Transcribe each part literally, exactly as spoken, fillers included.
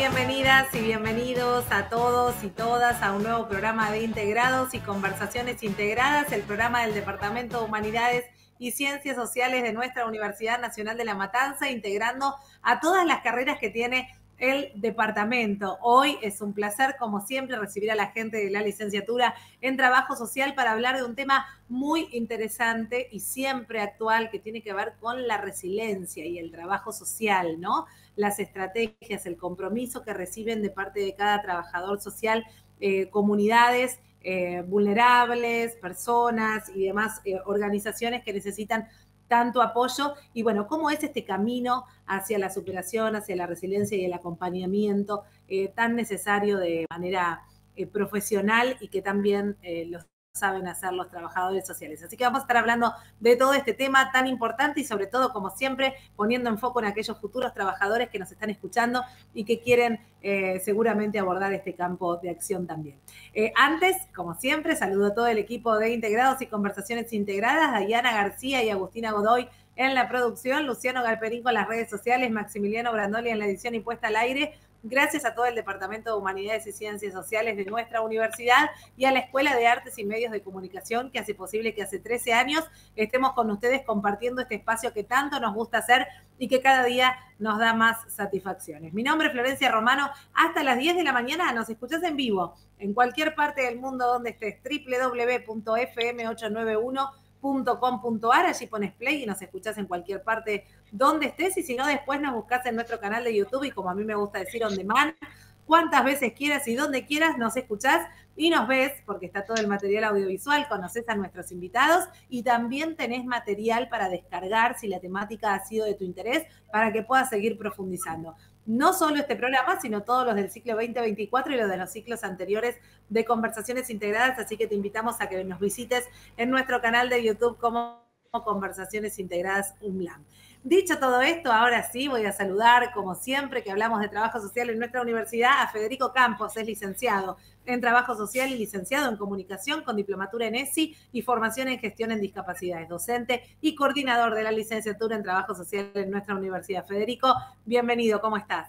Bienvenidas y bienvenidos a todos y todas a un nuevo programa de Integrados y Conversaciones Integradas, el programa del Departamento de Humanidades y Ciencias Sociales de nuestra Universidad Nacional de La Matanza, integrando a todas las carreras que tiene el departamento. Hoy es un placer, como siempre, recibir a la gente de la licenciatura en Trabajo Social para hablar de un tema muy interesante y siempre actual que tiene que ver con la resiliencia y el trabajo social, ¿no? Las estrategias, el compromiso que reciben de parte de cada trabajador social, eh, comunidades eh, vulnerables, personas y demás eh, organizaciones que necesitan tanto apoyo. Y bueno, ¿cómo es este camino hacia la superación, hacia la resiliencia y el acompañamiento eh, tan necesario de manera eh, profesional y que también eh, los saben hacer los trabajadores sociales? Así que vamos a estar hablando de todo este tema tan importante y sobre todo, como siempre, poniendo en foco en aquellos futuros trabajadores que nos están escuchando y que quieren eh, seguramente abordar este campo de acción también. Eh, antes, como siempre, saludo a todo el equipo de Integrados y Conversaciones Integradas, a Diana García y Agustina Godoy en la producción, Luciano Galperín con las redes sociales, Maximiliano Brandoli en la edición y puesta al aire. Gracias a todo el Departamento de Humanidades y Ciencias Sociales de nuestra universidad y a la Escuela de Artes y Medios de Comunicación, que hace posible que hace trece años estemos con ustedes compartiendo este espacio que tanto nos gusta hacer y que cada día nos da más satisfacciones. Mi nombre es Florencia Romano. Hasta las diez de la mañana nos escuchás en vivo en cualquier parte del mundo donde estés. doble u doble u doble u punto efe eme ocho nueve uno punto com punto a erre, allí pones play y nos escuchás en cualquier parte donde estés, y si no, después nos buscás en nuestro canal de YouTube y, como a mí me gusta decir, on demand, cuantas veces quieras y donde quieras nos escuchás y nos ves, porque está todo el material audiovisual, conoces a nuestros invitados y también tenés material para descargar si la temática ha sido de tu interés, para que puedas seguir profundizando. No solo este programa, sino todos los del ciclo veinte veinticuatro y los de los ciclos anteriores de Conversaciones Integradas, así que te invitamos a que nos visites en nuestro canal de YouTube como Conversaciones Integradas UNLAM. Dicho todo esto, ahora sí voy a saludar, como siempre que hablamos de trabajo social en nuestra universidad, a Federico Campos. Es licenciado en Trabajo Social y licenciado en Comunicación con diplomatura en ESI y formación en Gestión en Discapacidades, docente y coordinador de la licenciatura en Trabajo Social en nuestra universidad. Federico, bienvenido, ¿cómo estás?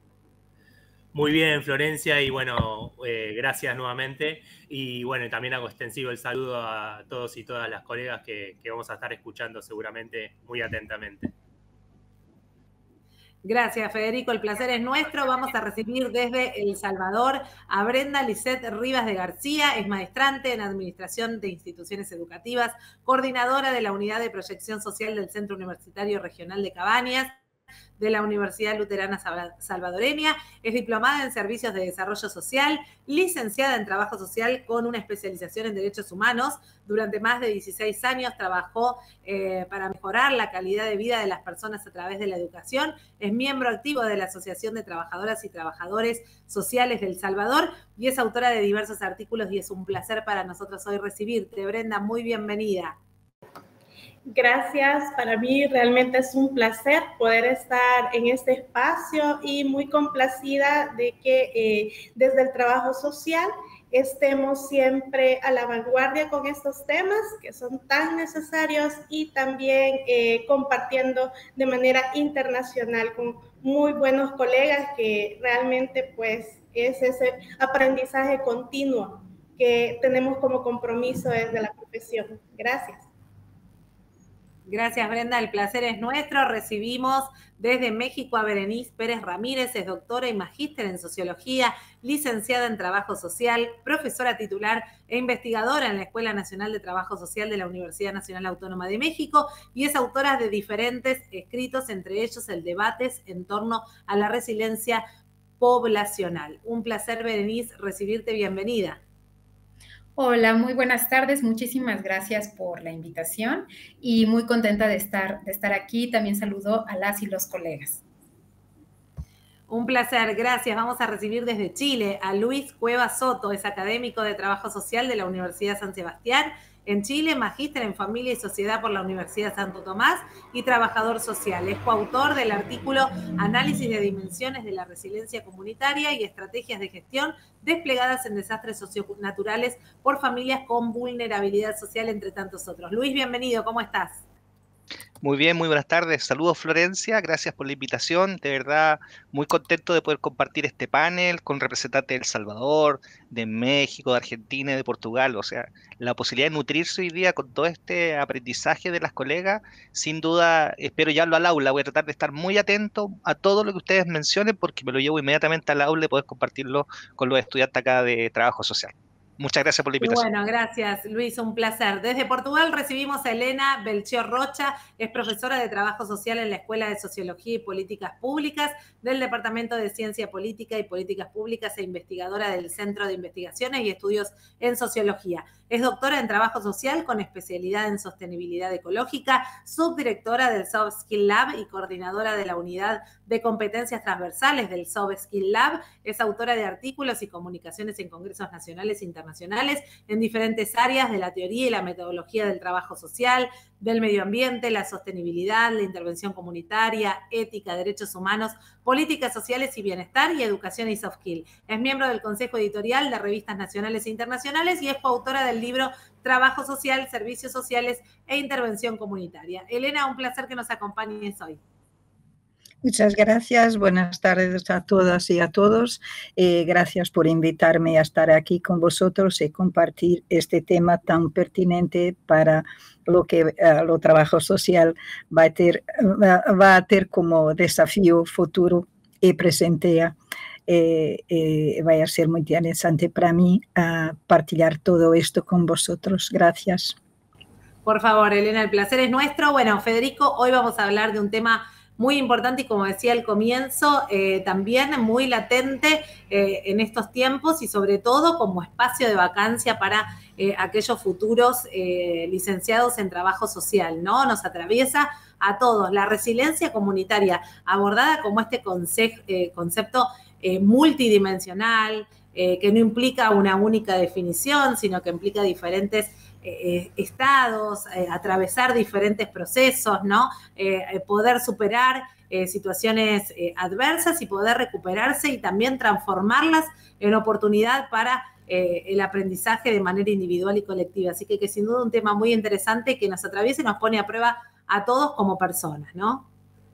Muy bien, Florencia, y bueno, eh, gracias nuevamente. Y bueno, también hago extensivo el saludo a todos y todas las colegas que, que vamos a estar escuchando seguramente muy atentamente. Gracias, Federico. El placer es nuestro. Vamos a recibir desde El Salvador a Brenda Lisette Rivas de García. Es maestrante en Administración de Instituciones Educativas, coordinadora de la Unidad de Proyección Social del Centro Universitario Regional de Cabañas, de la Universidad Luterana Salvadoreña. Es diplomada en Servicios de Desarrollo Social, licenciada en Trabajo Social con una especialización en Derechos Humanos. Durante más de dieciséis años trabajó eh, para mejorar la calidad de vida de las personas a través de la educación. Es miembro activo de la Asociación de Trabajadoras y Trabajadores Sociales de El Salvador y es autora de diversos artículos, y es un placer para nosotros hoy recibirte. Brenda, muy bienvenida. Gracias, para mí realmente es un placer poder estar en este espacio y muy complacida de que eh, desde el trabajo social estemos siempre a la vanguardia con estos temas que son tan necesarios y también eh, compartiendo de manera internacional con muy buenos colegas, que realmente pues es ese aprendizaje continuo que tenemos como compromiso desde la profesión. Gracias. Gracias, Brenda. El placer es nuestro. Recibimos desde México a Berenice Pérez Ramírez. Es doctora y magíster en Sociología, licenciada en Trabajo Social, profesora titular e investigadora en la Escuela Nacional de Trabajo Social de la Universidad Nacional Autónoma de México, y es autora de diferentes escritos, entre ellos el Debates en torno a la resiliencia poblacional. Un placer, Berenice, recibirte. Bienvenida. Hola, muy buenas tardes. Muchísimas gracias por la invitación y muy contenta de estar, de estar aquí. También saludo a las y los colegas. Un placer, gracias. Vamos a recibir desde Chile a Luis Cueva Soto. Es académico de Trabajo Social de la Universidad San Sebastián en Chile, magíster en Familia y Sociedad por la Universidad Santo Tomás y trabajador social. Es coautor del artículo Análisis de Dimensiones de la Resiliencia Comunitaria y Estrategias de Gestión desplegadas en desastres socionaturales por familias con vulnerabilidad social, entre tantos otros. Luis, bienvenido, ¿cómo estás? Muy bien, muy buenas tardes. Saludos, Florencia. Gracias por la invitación. De verdad, muy contento de poder compartir este panel con representantes de El Salvador, de México, de Argentina y de Portugal. O sea, la posibilidad de nutrirse hoy día con todo este aprendizaje de las colegas, sin duda, espero llevarlo al aula. Voy a tratar de estar muy atento a todo lo que ustedes mencionen porque me lo llevo inmediatamente al aula y poder compartirlo con los estudiantes acá de trabajo social. Muchas gracias por la invitación. Bueno, gracias, Luis, un placer. Desde Portugal recibimos a Elena Belchior Rocha, es profesora de Trabajo Social en la Escuela de Sociología y Políticas Públicas del Departamento de Ciencia Política y Políticas Públicas e investigadora del Centro de Investigaciones y Estudios en Sociología. Es doctora en Trabajo Social con especialidad en Sostenibilidad Ecológica, subdirectora del Soft Skill Lab y coordinadora de la Unidad de Competencias Transversales del Soft Skill Lab. Es autora de artículos y comunicaciones en congresos nacionales e internacionales en diferentes áreas de la teoría y la metodología del trabajo social, del medio ambiente, la sostenibilidad, la intervención comunitaria, ética, derechos humanos, políticas sociales y bienestar y educación y soft skill. Es miembro del Consejo Editorial de Revistas Nacionales e Internacionales y es coautora del libro Trabajo Social, Servicios Sociales e Intervención Comunitaria. Elena, un placer que nos acompañes hoy. Muchas gracias, buenas tardes a todas y a todos. Eh, gracias por invitarme a estar aquí con vosotros y compartir este tema tan pertinente para lo que uh, lo trabajo social va a tener, uh, va a tener como desafío futuro y presente. Eh, eh, va a ser muy interesante para mí uh, partilhar todo esto con vosotros. Gracias. Por favor, Elena, el placer es nuestro. Bueno, Federico, hoy vamos a hablar de un tema muy importante y, como decía al comienzo, eh, también muy latente eh, en estos tiempos y sobre todo como espacio de vacancia para eh, aquellos futuros eh, licenciados en trabajo social, ¿no? Nos atraviesa a todos. La resiliencia comunitaria, abordada como este conce- eh, concepto eh, multidimensional, eh, que no implica una única definición, sino que implica diferentes Eh, estados, eh, atravesar diferentes procesos, ¿no? Eh, poder superar eh, situaciones eh, adversas y poder recuperarse y también transformarlas en oportunidad para eh, el aprendizaje de manera individual y colectiva. Así que, que sin duda un tema muy interesante que nos atraviesa y nos pone a prueba a todos como personas, ¿no?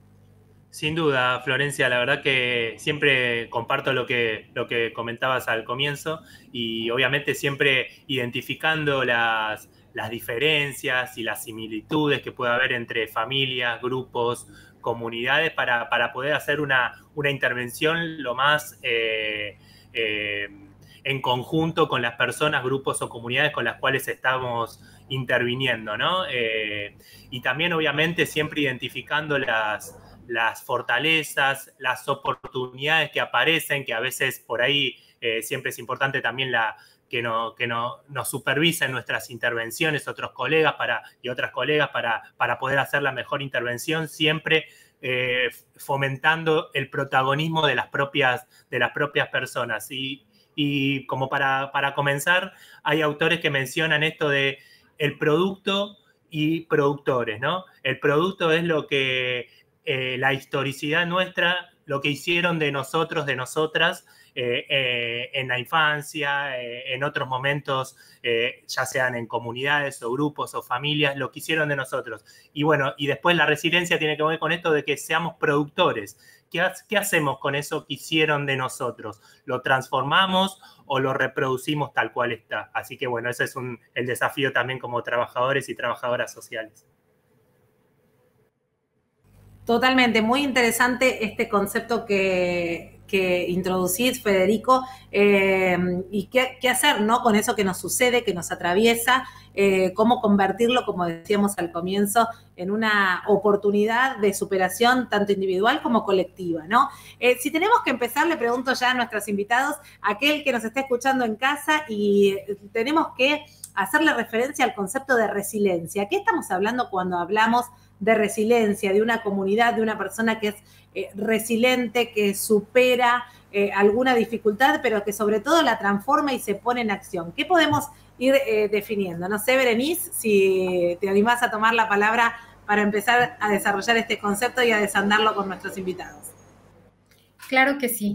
Sin duda, Florencia, la verdad que siempre comparto lo que, lo que comentabas al comienzo y obviamente siempre identificando las, las diferencias y las similitudes que puede haber entre familias, grupos, comunidades para, para poder hacer una, una intervención lo más eh, eh, en conjunto con las personas, grupos o comunidades con las cuales estamos interviniendo, ¿no? Eh, y también obviamente siempre identificando las las fortalezas, las oportunidades que aparecen, que a veces por ahí eh, siempre es importante también la, que, no, que no, nos supervisen nuestras intervenciones, otros colegas para, y otras colegas para, para poder hacer la mejor intervención, siempre eh, fomentando el protagonismo de las propias, de las propias personas. Y, y como para, para comenzar, hay autores que mencionan esto de el producto y productores, ¿no? El producto es lo que Eh, la historicidad nuestra, lo que hicieron de nosotros, de nosotras, eh, eh, en la infancia, eh, en otros momentos, eh, ya sean en comunidades o grupos o familias, lo que hicieron de nosotros. Y bueno, y después la resiliencia tiene que ver con esto de que seamos productores. ¿Qué, qué hacemos con eso que hicieron de nosotros? ¿Lo transformamos o lo reproducimos tal cual está? Así que bueno, ese es un, el desafío también como trabajadores y trabajadoras sociales. Totalmente, muy interesante este concepto que, que introducís, Federico, eh, y qué, qué hacer, ¿no? Con eso que nos sucede, que nos atraviesa, eh, cómo convertirlo, como decíamos al comienzo, en una oportunidad de superación tanto individual como colectiva, ¿no? Eh, si tenemos que empezar, le pregunto ya a nuestros invitados, aquel que nos está escuchando en casa, y tenemos que hacerle referencia al concepto de resiliencia. ¿Qué estamos hablando cuando hablamos de resiliencia, de una comunidad, de una persona que es eh, resiliente, que supera eh, alguna dificultad, pero que sobre todo la transforma y se pone en acción? ¿Qué podemos ir eh, definiendo? No sé, Berenice, si te animás a tomar la palabra para empezar a desarrollar este concepto y a desandarlo con nuestros invitados. Claro que sí.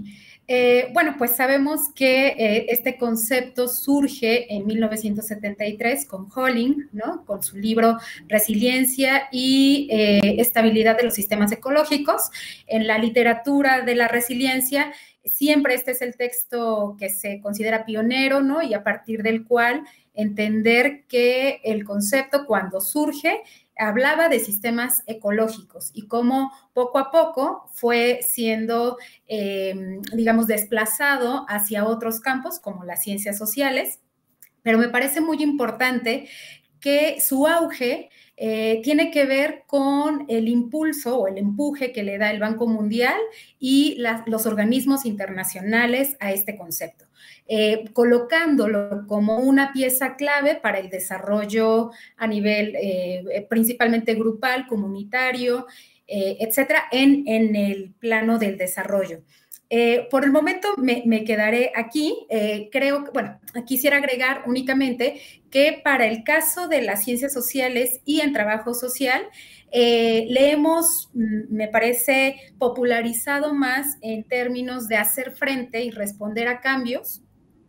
Eh, bueno, pues sabemos que eh, este concepto surge en mil novecientos setenta y tres con Holling, ¿no? Con su libro Resiliencia y eh, Estabilidad de los Sistemas Ecológicos. En la literatura de la resiliencia, siempre este es el texto que se considera pionero, ¿no? Y a partir del cual entender que el concepto, cuando surge, hablaba de sistemas ecológicos y cómo poco a poco fue siendo, eh, digamos, desplazado hacia otros campos como las ciencias sociales, pero me parece muy importante que su auge eh, tiene que ver con el impulso o el empuje que le da el Banco Mundial y la, los organismos internacionales a este concepto. Eh, colocándolo como una pieza clave para el desarrollo a nivel eh, principalmente grupal, comunitario, eh, etcétera, en, en el plano del desarrollo. Eh, por el momento me, me quedaré aquí. Eh, creo que, bueno, quisiera agregar únicamente que para el caso de las ciencias sociales y en trabajo social, eh, le hemos, me parece, popularizado más en términos de hacer frente y responder a cambios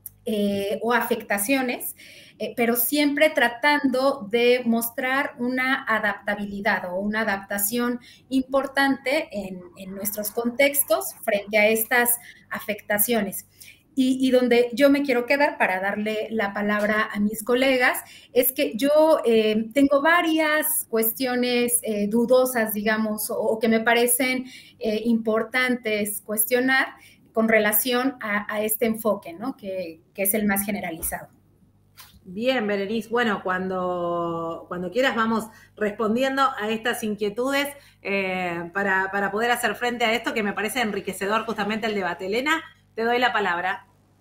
eh, o afectaciones, eh, pero siempre tratando de mostrar una adaptabilidad o una adaptación importante en, en nuestros contextos frente a estas afectaciones. Y, y donde yo me quiero quedar para darle la palabra a mis colegas es que yo eh, tengo varias cuestiones eh, dudosas, digamos, o, o que me parecen eh, importantes cuestionar con relación a, a este enfoque, ¿no? Que, que es el más generalizado. Bien, Berenice. Bueno, cuando, cuando quieras vamos respondiendo a estas inquietudes eh, para, para poder hacer frente a esto que me parece enriquecedor justamente el debate. Elena, te doy la palabra.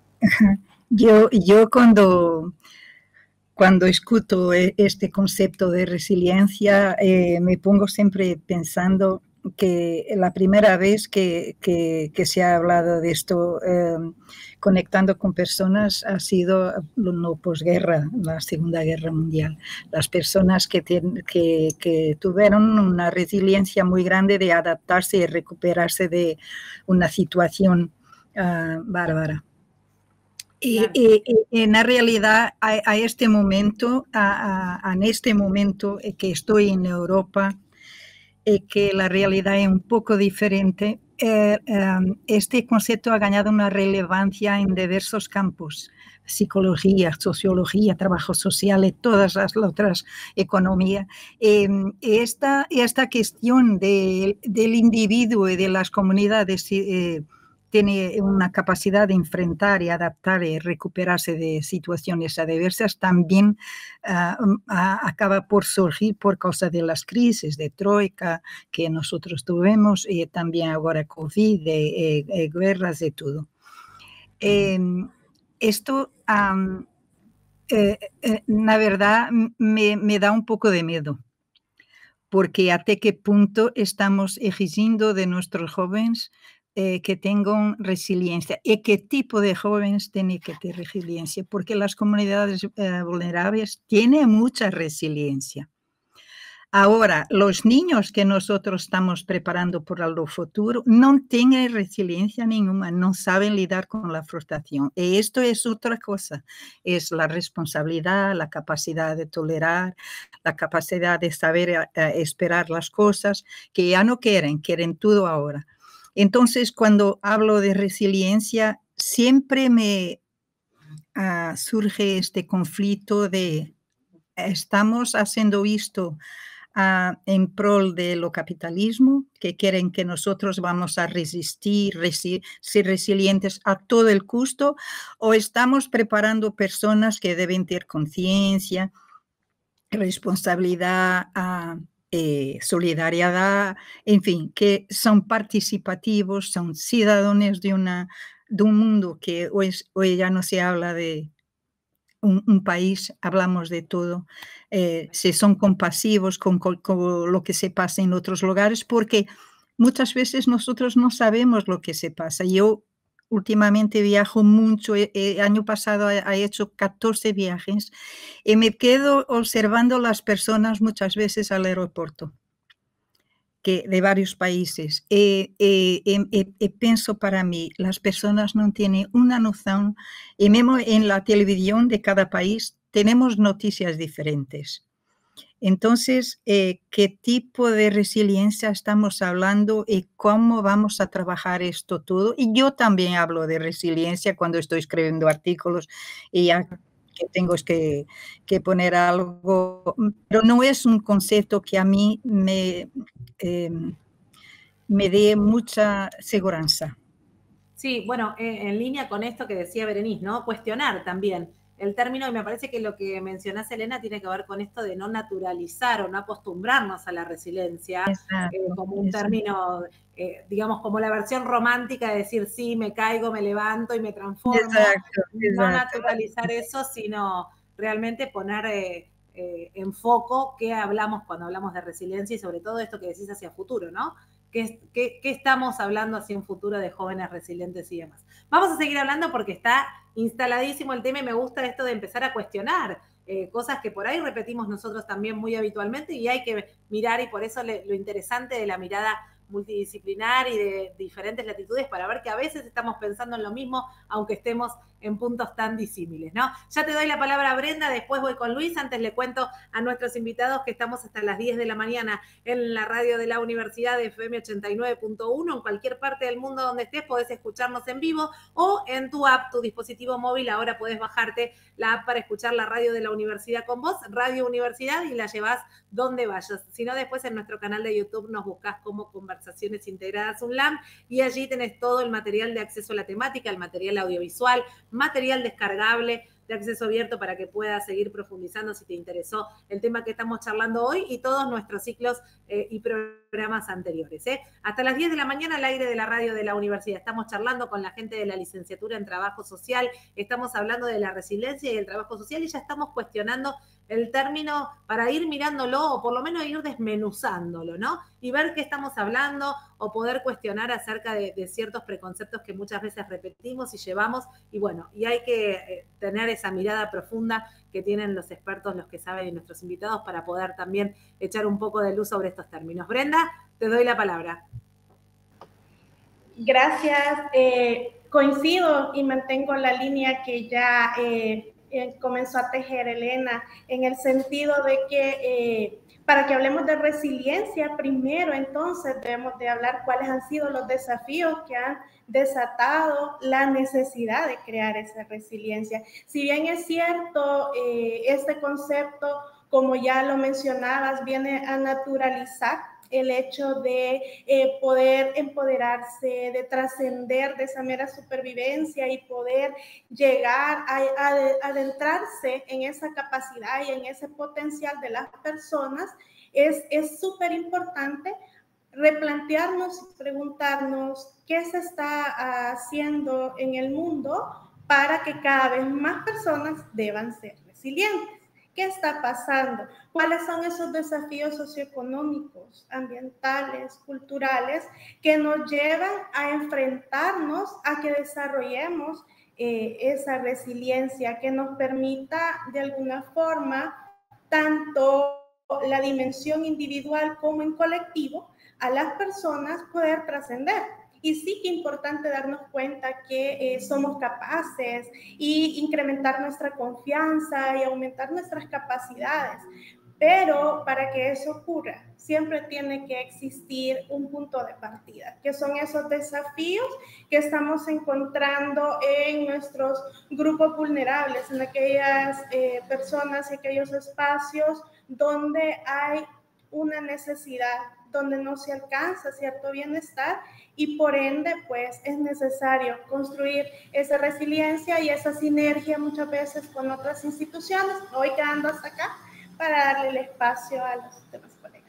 Yo, yo cuando, cuando escucho este concepto de resiliencia eh, me pongo siempre pensando que la primera vez que, que, que se ha hablado de esto eh, conectando con personas ha sido no posguerra, la Segunda Guerra Mundial. Las personas que, ten, que, que tuvieron una resiliencia muy grande de adaptarse y recuperarse de una situación uh, bárbara. Claro. Y, y, y en la realidad, a, a este momento, a, a, en este momento que estoy en Europa, y que la realidad es un poco diferente, eh, um, este concepto ha ganado una relevancia en diversos campos, psicología, sociología, trabajo social y todas las otras economías. Eh, esta, esta cuestión de, del individuo y de las comunidades eh, tiene una capacidad de enfrentar y adaptar y recuperarse de situaciones adversas, también uh, uh, acaba por surgir por causa de las crisis de troika que nosotros tuvimos y también ahora COVID, de, eh, eh, guerras y todo. Eh, esto, um, eh, eh, la verdad, me, me da un poco de miedo, porque hasta qué punto estamos exigiendo de nuestros jóvenes Eh, que tengan resiliencia y qué tipo de jóvenes tienen que tener resiliencia, porque las comunidades eh, vulnerables tienen mucha resiliencia. Ahora, los niños que nosotros estamos preparando para el futuro no tienen resiliencia ninguna, no saben lidiar con la frustración. Y esto es otra cosa, es la responsabilidad, la capacidad de tolerar, la capacidad de saber eh, esperar las cosas, que ya no quieren, quieren todo ahora. Entonces, cuando hablo de resiliencia, siempre me uh, surge este conflicto de estamos haciendo esto uh, en pro de lo capitalismo, que quieren que nosotros vamos a resistir, resi ser resilientes a todo el costo, o estamos preparando personas que deben tener conciencia, responsabilidad, uh, Eh, solidaridad, en fin, que son participativos, son ciudadanos de, una, de un mundo que hoy, hoy ya no se habla de un, un país, hablamos de todo, eh, si son compasivos con, con, con lo que se pasa en otros lugares, porque muchas veces nosotros no sabemos lo que se pasa. Yo últimamente viajo mucho, el año pasado he hecho catorce viajes y me quedo observando las personas muchas veces al aeropuerto, que, de varios países. Y, y, y, y pienso para mí, las personas no tienen una noción, y mismo en la televisión de cada país tenemos noticias diferentes. Entonces, eh, ¿qué tipo de resiliencia estamos hablando y cómo vamos a trabajar esto todo? Y yo también hablo de resiliencia cuando estoy escribiendo artículos y ya que tengo que, que poner algo, pero no es un concepto que a mí me, eh, me dé mucha seguridad. Sí, bueno, eh, en línea con esto que decía Berenice, ¿no? Cuestionar también el término, y me parece que lo que mencionás, Elena, tiene que ver con esto de no naturalizar o no acostumbrarnos a la resiliencia Exacto, eh, como un exacto. término, eh, digamos, como la versión romántica de decir, sí, me caigo, me levanto y me transformo. Exacto, No exacto. naturalizar eso, sino realmente poner eh, eh, en foco qué hablamos cuando hablamos de resiliencia y sobre todo esto que decís hacia futuro, ¿no? ¿Qué, qué, qué estamos hablando hacia un futuro de jóvenes resilientes y demás? Vamos a seguir hablando porque está instaladísimo el tema y me gusta esto de empezar a cuestionar eh, cosas que por ahí repetimos nosotros también muy habitualmente y hay que mirar, y por eso le, lo interesante de la mirada multidisciplinar y de diferentes latitudes para ver que a veces estamos pensando en lo mismo, aunque estemos en puntos tan disímiles, ¿no? Ya te doy la palabra a Brenda, después voy con Luis, antes le cuento a nuestros invitados que estamos hasta las diez de la mañana en la radio de la Universidad de F M ochenta y nueve punto uno, en cualquier parte del mundo donde estés podés escucharnos en vivo o en tu app, tu dispositivo móvil, ahora podés bajarte la app para escuchar la radio de la Universidad con vos, Radio Universidad, y la llevás donde vayas. Si no, después en nuestro canal de YouTube nos buscás como Conversaciones Integradas UNLAM y allí tenés todo el material de acceso a la temática, el material audiovisual, material descargable de acceso abierto para que puedas seguir profundizando si te interesó el tema que estamos charlando hoy y todos nuestros ciclos eh, y programas anteriores. ¿eh? Hasta las diez de la mañana al aire de la radio de la universidad. Estamos charlando con la gente de la licenciatura en Trabajo Social, estamos hablando de la resiliencia y el trabajo social y ya estamos cuestionando el término para ir mirándolo o por lo menos ir desmenuzándolo, ¿no? Y ver qué estamos hablando o poder cuestionar acerca de, de ciertos preconceptos que muchas veces repetimos y llevamos. Y bueno, y hay que eh, tener esa mirada profunda que tienen los expertos, los que saben y nuestros invitados para poder también echar un poco de luz sobre estos términos. Brenda, te doy la palabra. Gracias. Eh, coincido y mantengo la línea que ya eh, eh, comenzó a tejer Elena, en el sentido de que eh, para que hablemos de resiliencia, primero entonces debemos de hablar cuáles han sido los desafíos que han desatado la necesidad de crear esa resiliencia. Si bien es cierto, eh, este concepto, como ya lo mencionabas, viene a naturalizar el hecho de eh, poder empoderarse, de trascender de esa mera supervivencia y poder llegar a, a, a adentrarse en esa capacidad y en ese potencial de las personas, es súper importante replantearnos y preguntarnos qué se está haciendo en el mundo para que cada vez más personas deban ser resilientes. ¿Qué está pasando? ¿Cuáles son esos desafíos socioeconómicos, ambientales, culturales que nos llevan a enfrentarnos a que desarrollemos eh, esa resiliencia que nos permita de alguna forma tanto la dimensión individual como en colectivo a las personas poder trascender? Y sí que es importante darnos cuenta que eh, somos capaces y incrementar nuestra confianza y aumentar nuestras capacidades. Pero para que eso ocurra, siempre tiene que existir un punto de partida, que son esos desafíos que estamos encontrando en nuestros grupos vulnerables, en aquellas eh, personas y aquellos espacios donde hay una necesidad, donde no se alcanza cierto bienestar y por ende pues es necesario construir esa resiliencia y esa sinergia muchas veces con otras instituciones. Me voy quedando hasta acá para darle el espacio a los demás colegas.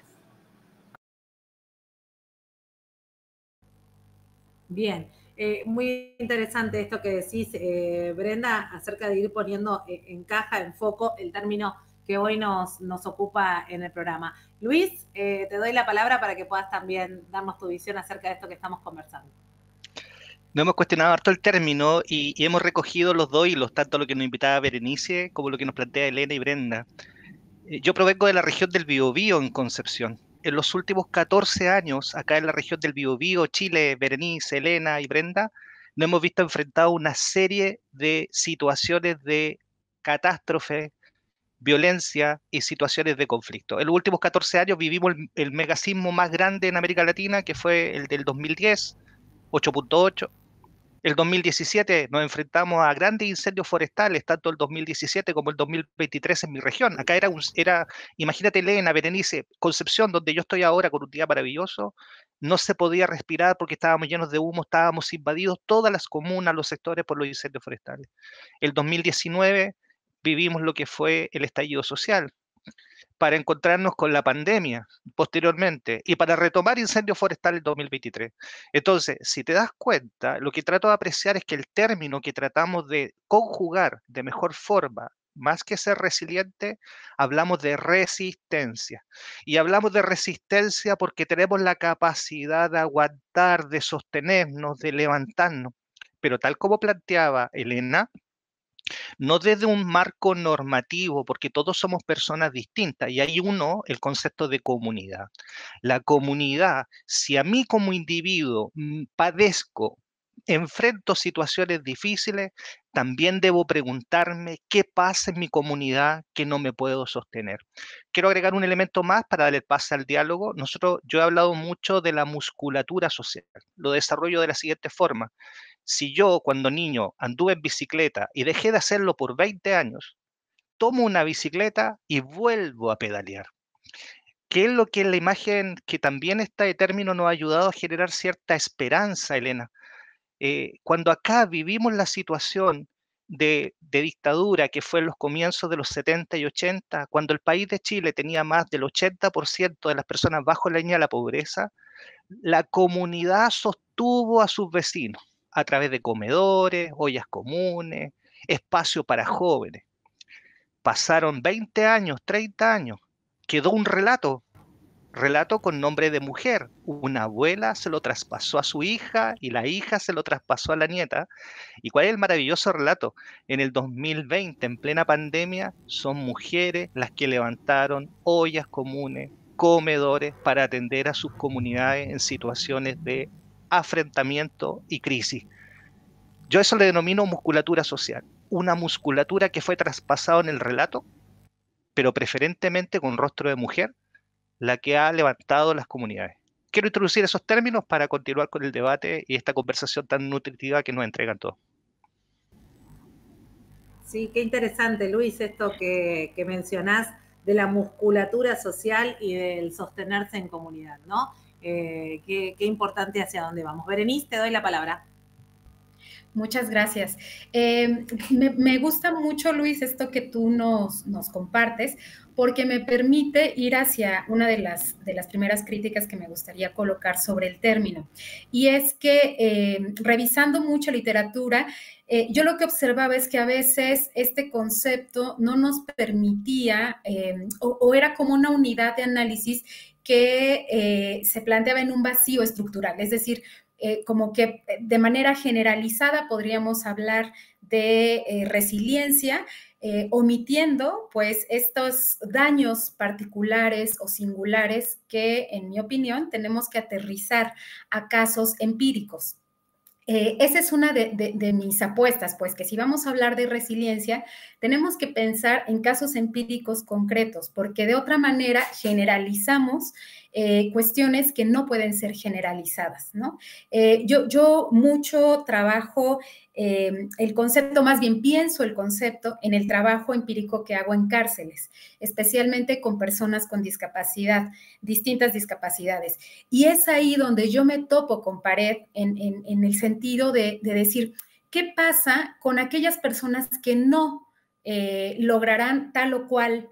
Bien, eh, muy interesante esto que decís, eh, Brenda, acerca de ir poniendo eh, en caja, en foco, el término que hoy nos, nos ocupa en el programa. Luis, eh, te doy la palabra para que puedas también darnos tu visión acerca de esto que estamos conversando. No hemos cuestionado harto el término y, y hemos recogido los dos hilos, tanto lo que nos invitaba Berenice como lo que nos plantea Elena y Brenda. Eh, yo provengo de la región del Biobío en Concepción. en los últimos catorce años, acá en la región del Biobío, Chile, Berenice, Elena y Brenda, nos hemos visto enfrentados a una serie de situaciones de catástrofe, violencia y situaciones de conflicto. En los últimos catorce años vivimos el, el megasismo más grande en América Latina, que fue el del dos mil diez, ocho punto ocho. El dos mil diecisiete nos enfrentamos a grandes incendios forestales, tanto el dos mil diecisiete como el dos mil veintitrés en mi región. Acá era, un, era imagínate, Elena, Berenice, Concepción, donde yo estoy ahora con un día maravilloso, no se podía respirar porque estábamos llenos de humo, estábamos invadidos todas las comunas, los sectores por los incendios forestales. El dos mil diecinueve vivimos lo que fue el estallido social, para encontrarnos con la pandemia posteriormente y para retomar incendios forestales en dos mil veintitrés. Entonces, si te das cuenta, lo que trato de apreciar es que el término que tratamos de conjugar de mejor forma, más que ser resiliente, hablamos de resistencia. Y hablamos de resistencia porque tenemos la capacidad de aguantar, de sostenernos, de levantarnos. Pero tal como planteaba Elena, no desde un marco normativo, porque todos somos personas distintas y hay uno, el concepto de comunidad. La comunidad, si a mí como individuo mm, padezco, enfrento situaciones difíciles, también debo preguntarme qué pasa en mi comunidad que no me puedo sostener. Quiero agregar un elemento más para darle pase al diálogo. Nosotros, yo he hablado mucho de la musculatura social. Lo desarrollo de la siguiente forma. Si yo cuando niño anduve en bicicleta y dejé de hacerlo por veinte años, tomo una bicicleta y vuelvo a pedalear. ¿Qué es lo que en la imagen que también este término nos ha ayudado a generar cierta esperanza, Elena? Eh, cuando acá vivimos la situación de, de dictadura que fue en los comienzos de los setenta y ochenta, cuando el país de Chile tenía más del ochenta por ciento de las personas bajo la línea de la pobreza, la comunidad sostuvo a sus vecinos a través de comedores, ollas comunes, espacio para jóvenes. Pasaron veinte años, treinta años, quedó un relato, relato con nombre de mujer. Una abuela se lo traspasó a su hija y la hija se lo traspasó a la nieta. ¿Y cuál es el maravilloso relato? En el dos mil veinte, en plena pandemia, son mujeres las que levantaron ollas comunes, comedores para atender a sus comunidades en situaciones de afrentamiento y crisis. Yo eso le denomino musculatura social, una musculatura que fue traspasada en el relato, pero preferentemente con rostro de mujer, la que ha levantado las comunidades. Quiero introducir esos términos para continuar con el debate y esta conversación tan nutritiva que nos entregan todos. Sí, qué interesante, Luis, esto que, que mencionás de la musculatura social y del sostenerse en comunidad, ¿no? Eh, qué, qué importante hacia dónde vamos. Berenice, te doy la palabra. Muchas gracias. Eh, me, me gusta mucho, Luis, esto que tú nos, nos compartes, porque me permite ir hacia una de las, de las primeras críticas que me gustaría colocar sobre el término. Y es que eh, revisando mucha literatura, eh, yo lo que observaba es que a veces este concepto no nos permitía eh, o, o era como una unidad de análisis que eh, se planteaba en un vacío estructural, es decir, Eh, como que de manera generalizada podríamos hablar de eh, resiliencia, eh, omitiendo pues estos daños particulares o singulares que, en mi opinión, tenemos que aterrizar a casos empíricos. Eh, esa es una de, de, de mis apuestas, pues que si vamos a hablar de resiliencia, tenemos que pensar en casos empíricos concretos, porque de otra manera generalizamos eh, cuestiones que no pueden ser generalizadas, ¿no? Eh, yo, yo mucho trabajo eh, el concepto, más bien pienso el concepto en el trabajo empírico que hago en cárceles, especialmente con personas con discapacidad, distintas discapacidades. Y es ahí donde yo me topo con pared en, en, en el sentido de, de decir, ¿qué pasa con aquellas personas que no eh, lograrán tal o cual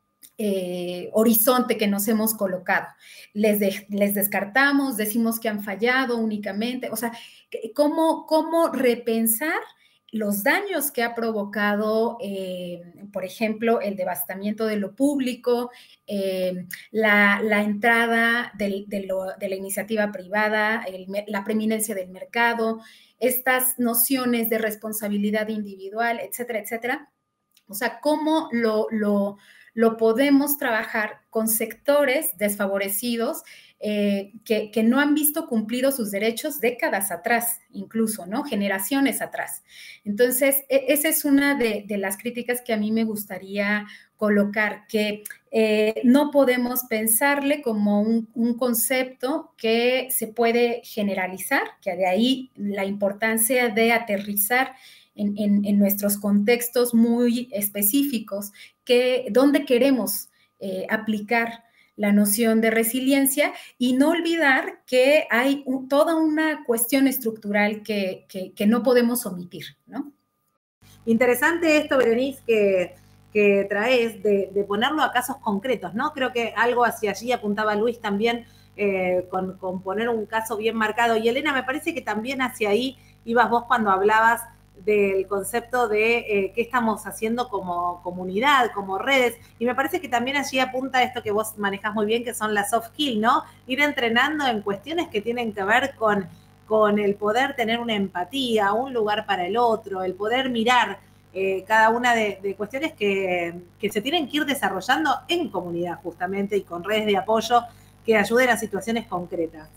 Eh, horizonte que nos hemos colocado? Les, de, les descartamos, decimos que han fallado únicamente, o sea, ¿cómo, cómo repensar los daños que ha provocado, eh, por ejemplo, el devastamiento de lo público, eh, la, la entrada de, de, lo, de la iniciativa privada, el, la preeminencia del mercado, estas nociones de responsabilidad individual, etcétera, etcétera? O sea, ¿cómo lo, lo lo podemos trabajar con sectores desfavorecidos eh, que, que no han visto cumplidos sus derechos décadas atrás, incluso, ¿no? Generaciones atrás. Entonces, e- esa es una de, de las críticas que a mí me gustaría colocar, que eh, no podemos pensarle como un, un concepto que se puede generalizar, que de ahí la importancia de aterrizar en, en, en nuestros contextos muy específicos, que, donde queremos eh, aplicar la noción de resiliencia y no olvidar que hay un, toda una cuestión estructural que, que, que no podemos omitir, ¿no? Interesante esto, Berenice, que, que traes de, de ponerlo a casos concretos, ¿no? Creo que algo hacia allí apuntaba Luis también, eh, con, con poner un caso bien marcado. Y Elena, me parece que también hacia ahí ibas vos cuando hablabas del concepto de eh, qué estamos haciendo como comunidad, como redes, y me parece que también allí apunta esto que vos manejás muy bien, que son las soft skills, ¿no? Ir entrenando en cuestiones que tienen que ver con, con el poder tener una empatía, un lugar para el otro, el poder mirar eh, cada una de, de cuestiones que, que se tienen que ir desarrollando en comunidad justamente y con redes de apoyo que ayuden a situaciones concretas.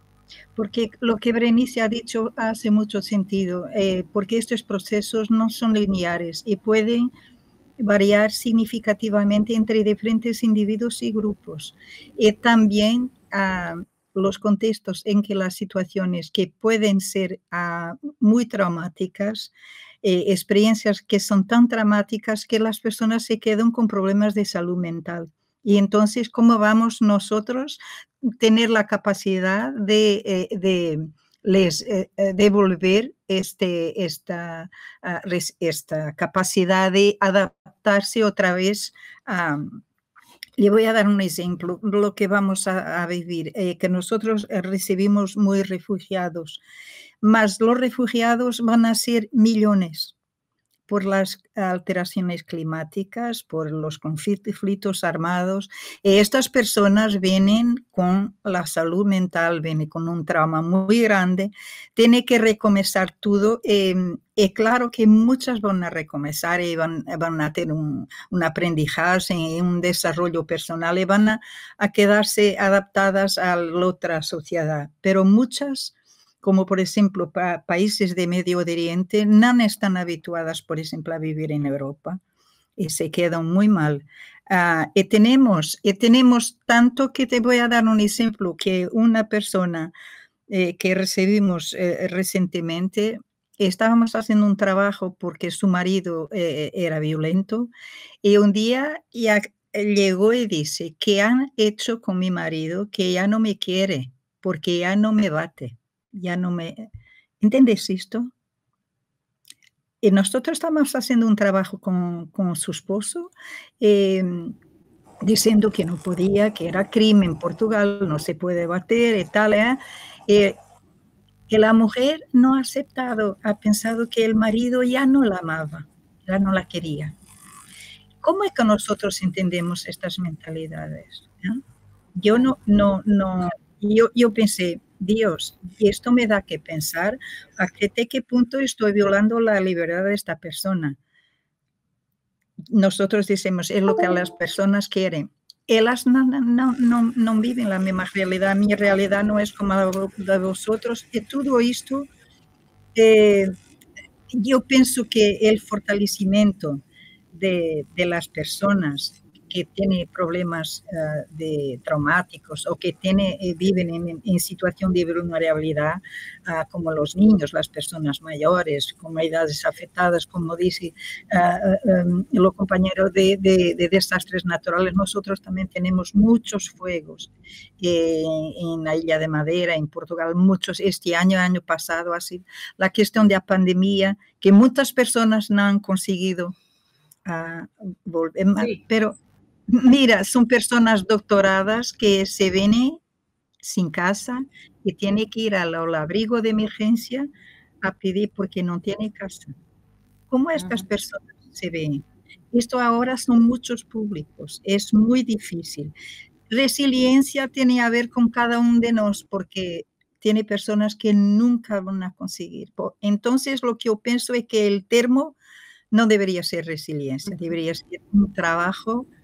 Porque lo que Berenice ha dicho hace mucho sentido, eh, porque estos procesos no son lineares y pueden variar significativamente entre diferentes individuos y grupos. Y también uh, los contextos en que las situaciones que pueden ser uh, muy traumáticas, eh, experiencias que son tan traumáticas que las personas se quedan con problemas de salud mental. Y entonces, ¿cómo vamos nosotros a tener la capacidad de, eh, de les eh, devolver este, esta, uh, esta capacidad de adaptarse otra vez a... Um, le voy a dar un ejemplo, lo que vamos a, a vivir, eh, que nosotros recibimos muy refugiados, mas los refugiados van a ser millones por las alteraciones climáticas, por los conflictos armados. Estas personas vienen con la salud mental, vienen con un trauma muy grande, tiene que recomenzar todo. Eh, y claro que muchas van a recomenzar y van, van a tener un, un aprendizaje, un desarrollo personal y van a, a quedarse adaptadas a la otra sociedad. Pero muchas, como por ejemplo pa países de Medio Oriente, no están habituadas, por ejemplo, a vivir en Europa y se quedan muy mal. Uh, y, tenemos, y tenemos tanto que te voy a dar un ejemplo, que una persona eh, que recibimos eh, recientemente, estábamos haciendo un trabajo porque su marido eh, era violento y un día ya llegó y dice, ¿qué han hecho con mi marido? Que ya no me quiere porque ya no me bate. Ya no me... ¿Entiendes esto? Y nosotros estamos haciendo un trabajo con, con su esposo, eh, diciendo que no podía, que era crimen en Portugal, no se puede bater y tal. ¿eh? Eh, que la mujer no ha aceptado, ha pensado que el marido ya no la amaba, ya no la quería. ¿Cómo es que nosotros entendemos estas mentalidades? ¿eh? Yo no, no, no, yo, yo pensé, Dios, y esto me da que pensar hasta qué punto estoy violando la libertad de esta persona. Nosotros decimos, es lo que las personas quieren. Ellas no, no, no, no viven la misma realidad. Mi realidad no es como la de vosotros. Y todo esto, eh, yo pienso que el fortalecimiento de, de las personas que tienen problemas uh, de traumáticos o que tiene, eh, viven en, en situación de vulnerabilidad, uh, como los niños, las personas mayores, con edades afectadas, como dice uh, um, los compañeros de, de, de desastres naturales. Nosotros también tenemos muchos fuegos eh, en la Isla de Madeira, en Portugal, muchos este año, año pasado, así. La cuestión de la pandemia, que muchas personas no han conseguido uh, volver, sí. Pero mira, son personas doctoradas que se ven sin casa y tienen que ir al, al abrigo de emergencia a pedir porque no tienen casa. ¿Cómo estas uh-huh. personas se ven? Esto ahora son muchos públicos, es muy difícil. Resiliencia tiene a ver con cada uno de nosotros porque tiene personas que nunca van a conseguir. Entonces, lo que yo pienso es que el termo no debería ser resiliencia, uh-huh. debería ser un trabajo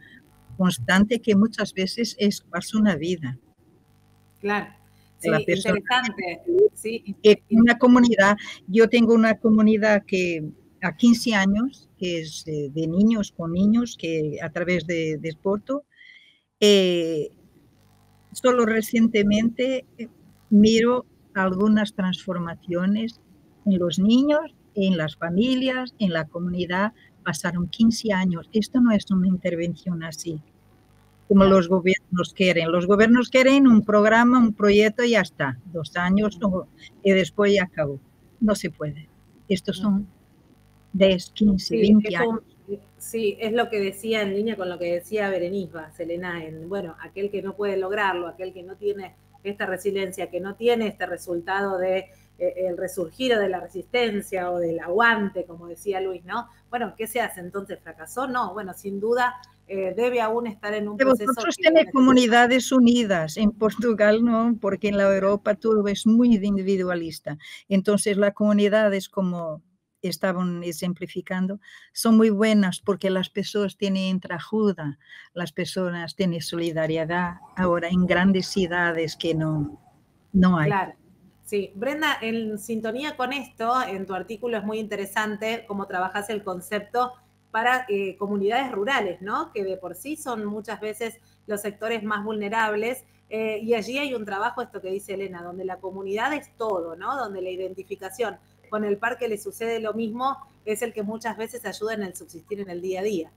constante que muchas veces es casi una vida. Claro, sí, La persona. interesante. Sí. En una comunidad, yo tengo una comunidad que a quince años, que es de, de niños con niños, que a través de, de Sporto, eh, solo recientemente miro algunas transformaciones en los niños, en las familias, en la comunidad. Pasaron quince años. Esto no es una intervención así, como los gobiernos quieren. Los gobiernos quieren un programa, un proyecto y ya está. Dos años y después ya acabó. No se puede. Estos son diez, quince, sí, veinte es años. un, sí, es lo que decía en línea con lo que decía Berenice Selena, en, bueno, aquel que no puede lograrlo, aquel que no tiene esta resiliencia, que no tiene este resultado de eh, el resurgir o de la resistencia o del aguante, como decía Luis, ¿no? Bueno, ¿qué se hace entonces? ¿Fracasó? No, bueno, sin duda eh, debe aún estar en un Pero proceso. vosotros tenéis comunidades unidas, en Portugal no, porque en la Europa todo es muy individualista. Entonces la comunidad es como estaban ejemplificando, son muy buenas porque las personas tienen entreajuda, las personas tienen solidaridad. Ahora en grandes ciudades que no, no hay. Claro. Sí, Brenda, en sintonía con esto, en tu artículo es muy interesante cómo trabajas el concepto para eh, comunidades rurales, ¿no? Que de por sí son muchas veces los sectores más vulnerables, eh, y allí hay un trabajo, esto que dice Elena, donde la comunidad es todo, ¿no? Donde la identificación con el par que le sucede lo mismo es el que muchas veces ayuda en el subsistir en el día a día.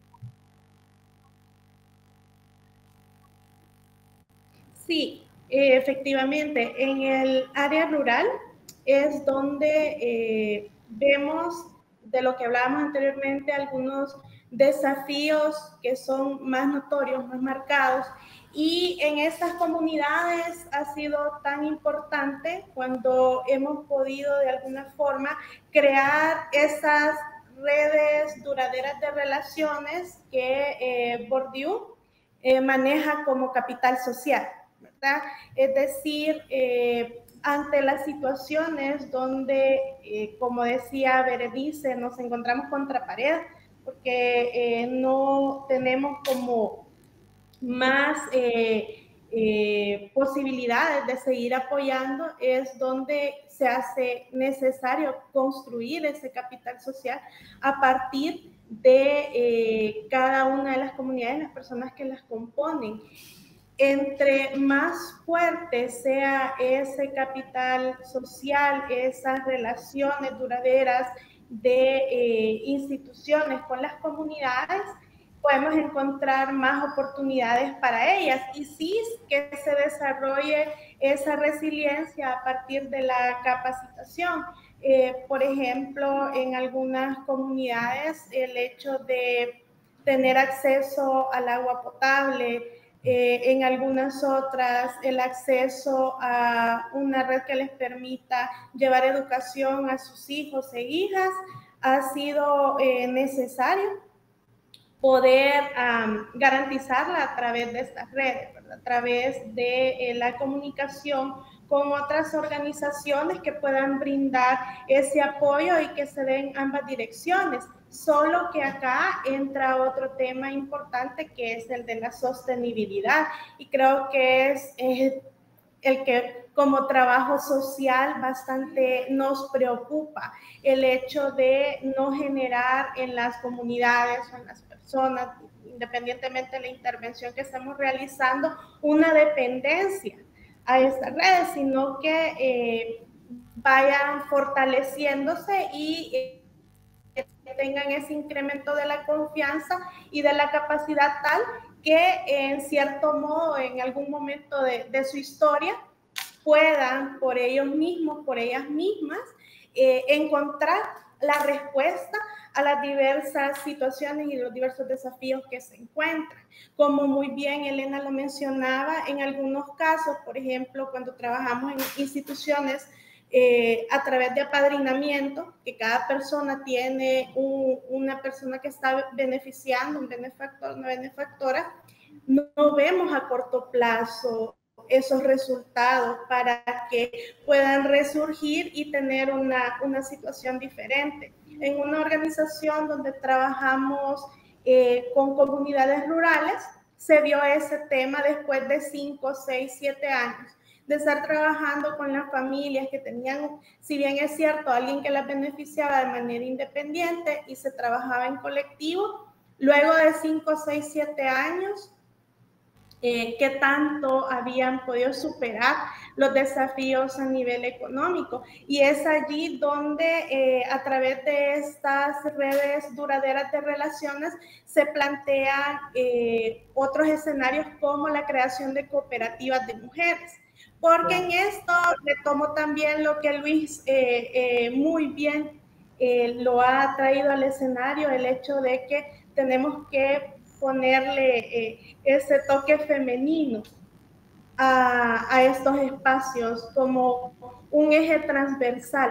Sí, eh, efectivamente, en el área rural es donde eh, vemos, de lo que hablábamos anteriormente, algunos desafíos que son más notorios, más marcados, y en estas comunidades ha sido tan importante cuando hemos podido de alguna forma crear esas redes duraderas de relaciones que eh, Bourdieu eh, maneja como capital social, ¿verdad? Es decir, eh, ante las situaciones donde, eh, como decía Berenice, nos encontramos contra pared, porque eh, no tenemos como más eh, eh, posibilidades de seguir apoyando, es donde se hace necesario construir ese capital social a partir de eh, cada una de las comunidades, las personas que las componen. Entre más fuerte sea ese capital social, esas relaciones duraderas de eh, instituciones con las comunidades, podemos encontrar más oportunidades para ellas y sí que se desarrolle esa resiliencia a partir de la capacitación. Eh, por ejemplo, en algunas comunidades el hecho de tener acceso al agua potable, eh, en algunas otras el acceso a una red que les permita llevar educación a sus hijos e hijas ha sido eh, necesario poder um, garantizarla a través de estas redes, ¿verdad? A través de eh, la comunicación con otras organizaciones que puedan brindar ese apoyo y que se den ambas direcciones. Solo que acá entra otro tema importante que es el de la sostenibilidad y creo que es eh, el que como trabajo social bastante nos preocupa, el hecho de no generar en las comunidades o en las personas, independientemente de la intervención que estemos realizando, una dependencia a estas redes, sino que eh, vayan fortaleciéndose y eh, tengan ese incremento de la confianza y de la capacidad tal que en cierto modo, en algún momento de, de su historia, puedan por ellos mismos, por ellas mismas, eh, encontrar la respuesta a las diversas situaciones y los diversos desafíos que se encuentran. Como muy bien Elena lo mencionaba, en algunos casos, por ejemplo, cuando trabajamos en instituciones eh, a través de apadrinamiento, que cada persona tiene un, una persona que está beneficiando, un benefactor, una benefactora, no, no vemos a corto plazo esos resultados para que puedan resurgir y tener una, una situación diferente. En una organización donde trabajamos eh, con comunidades rurales, se dio ese tema después de cinco, seis, siete años de estar trabajando con las familias que tenían, si bien es cierto, alguien que las beneficiaba de manera independiente y se trabajaba en colectivo. Luego de cinco, seis, siete años, eh, ¿qué tanto habían podido superar los desafíos a nivel económico? Y es allí donde eh, a través de estas redes duraderas de relaciones se plantean eh, otros escenarios como la creación de cooperativas de mujeres. Porque en esto retomo también lo que Luis eh, eh, muy bien eh, lo ha traído al escenario, el hecho de que tenemos que ponerle eh, ese toque femenino a, a estos espacios como un eje transversal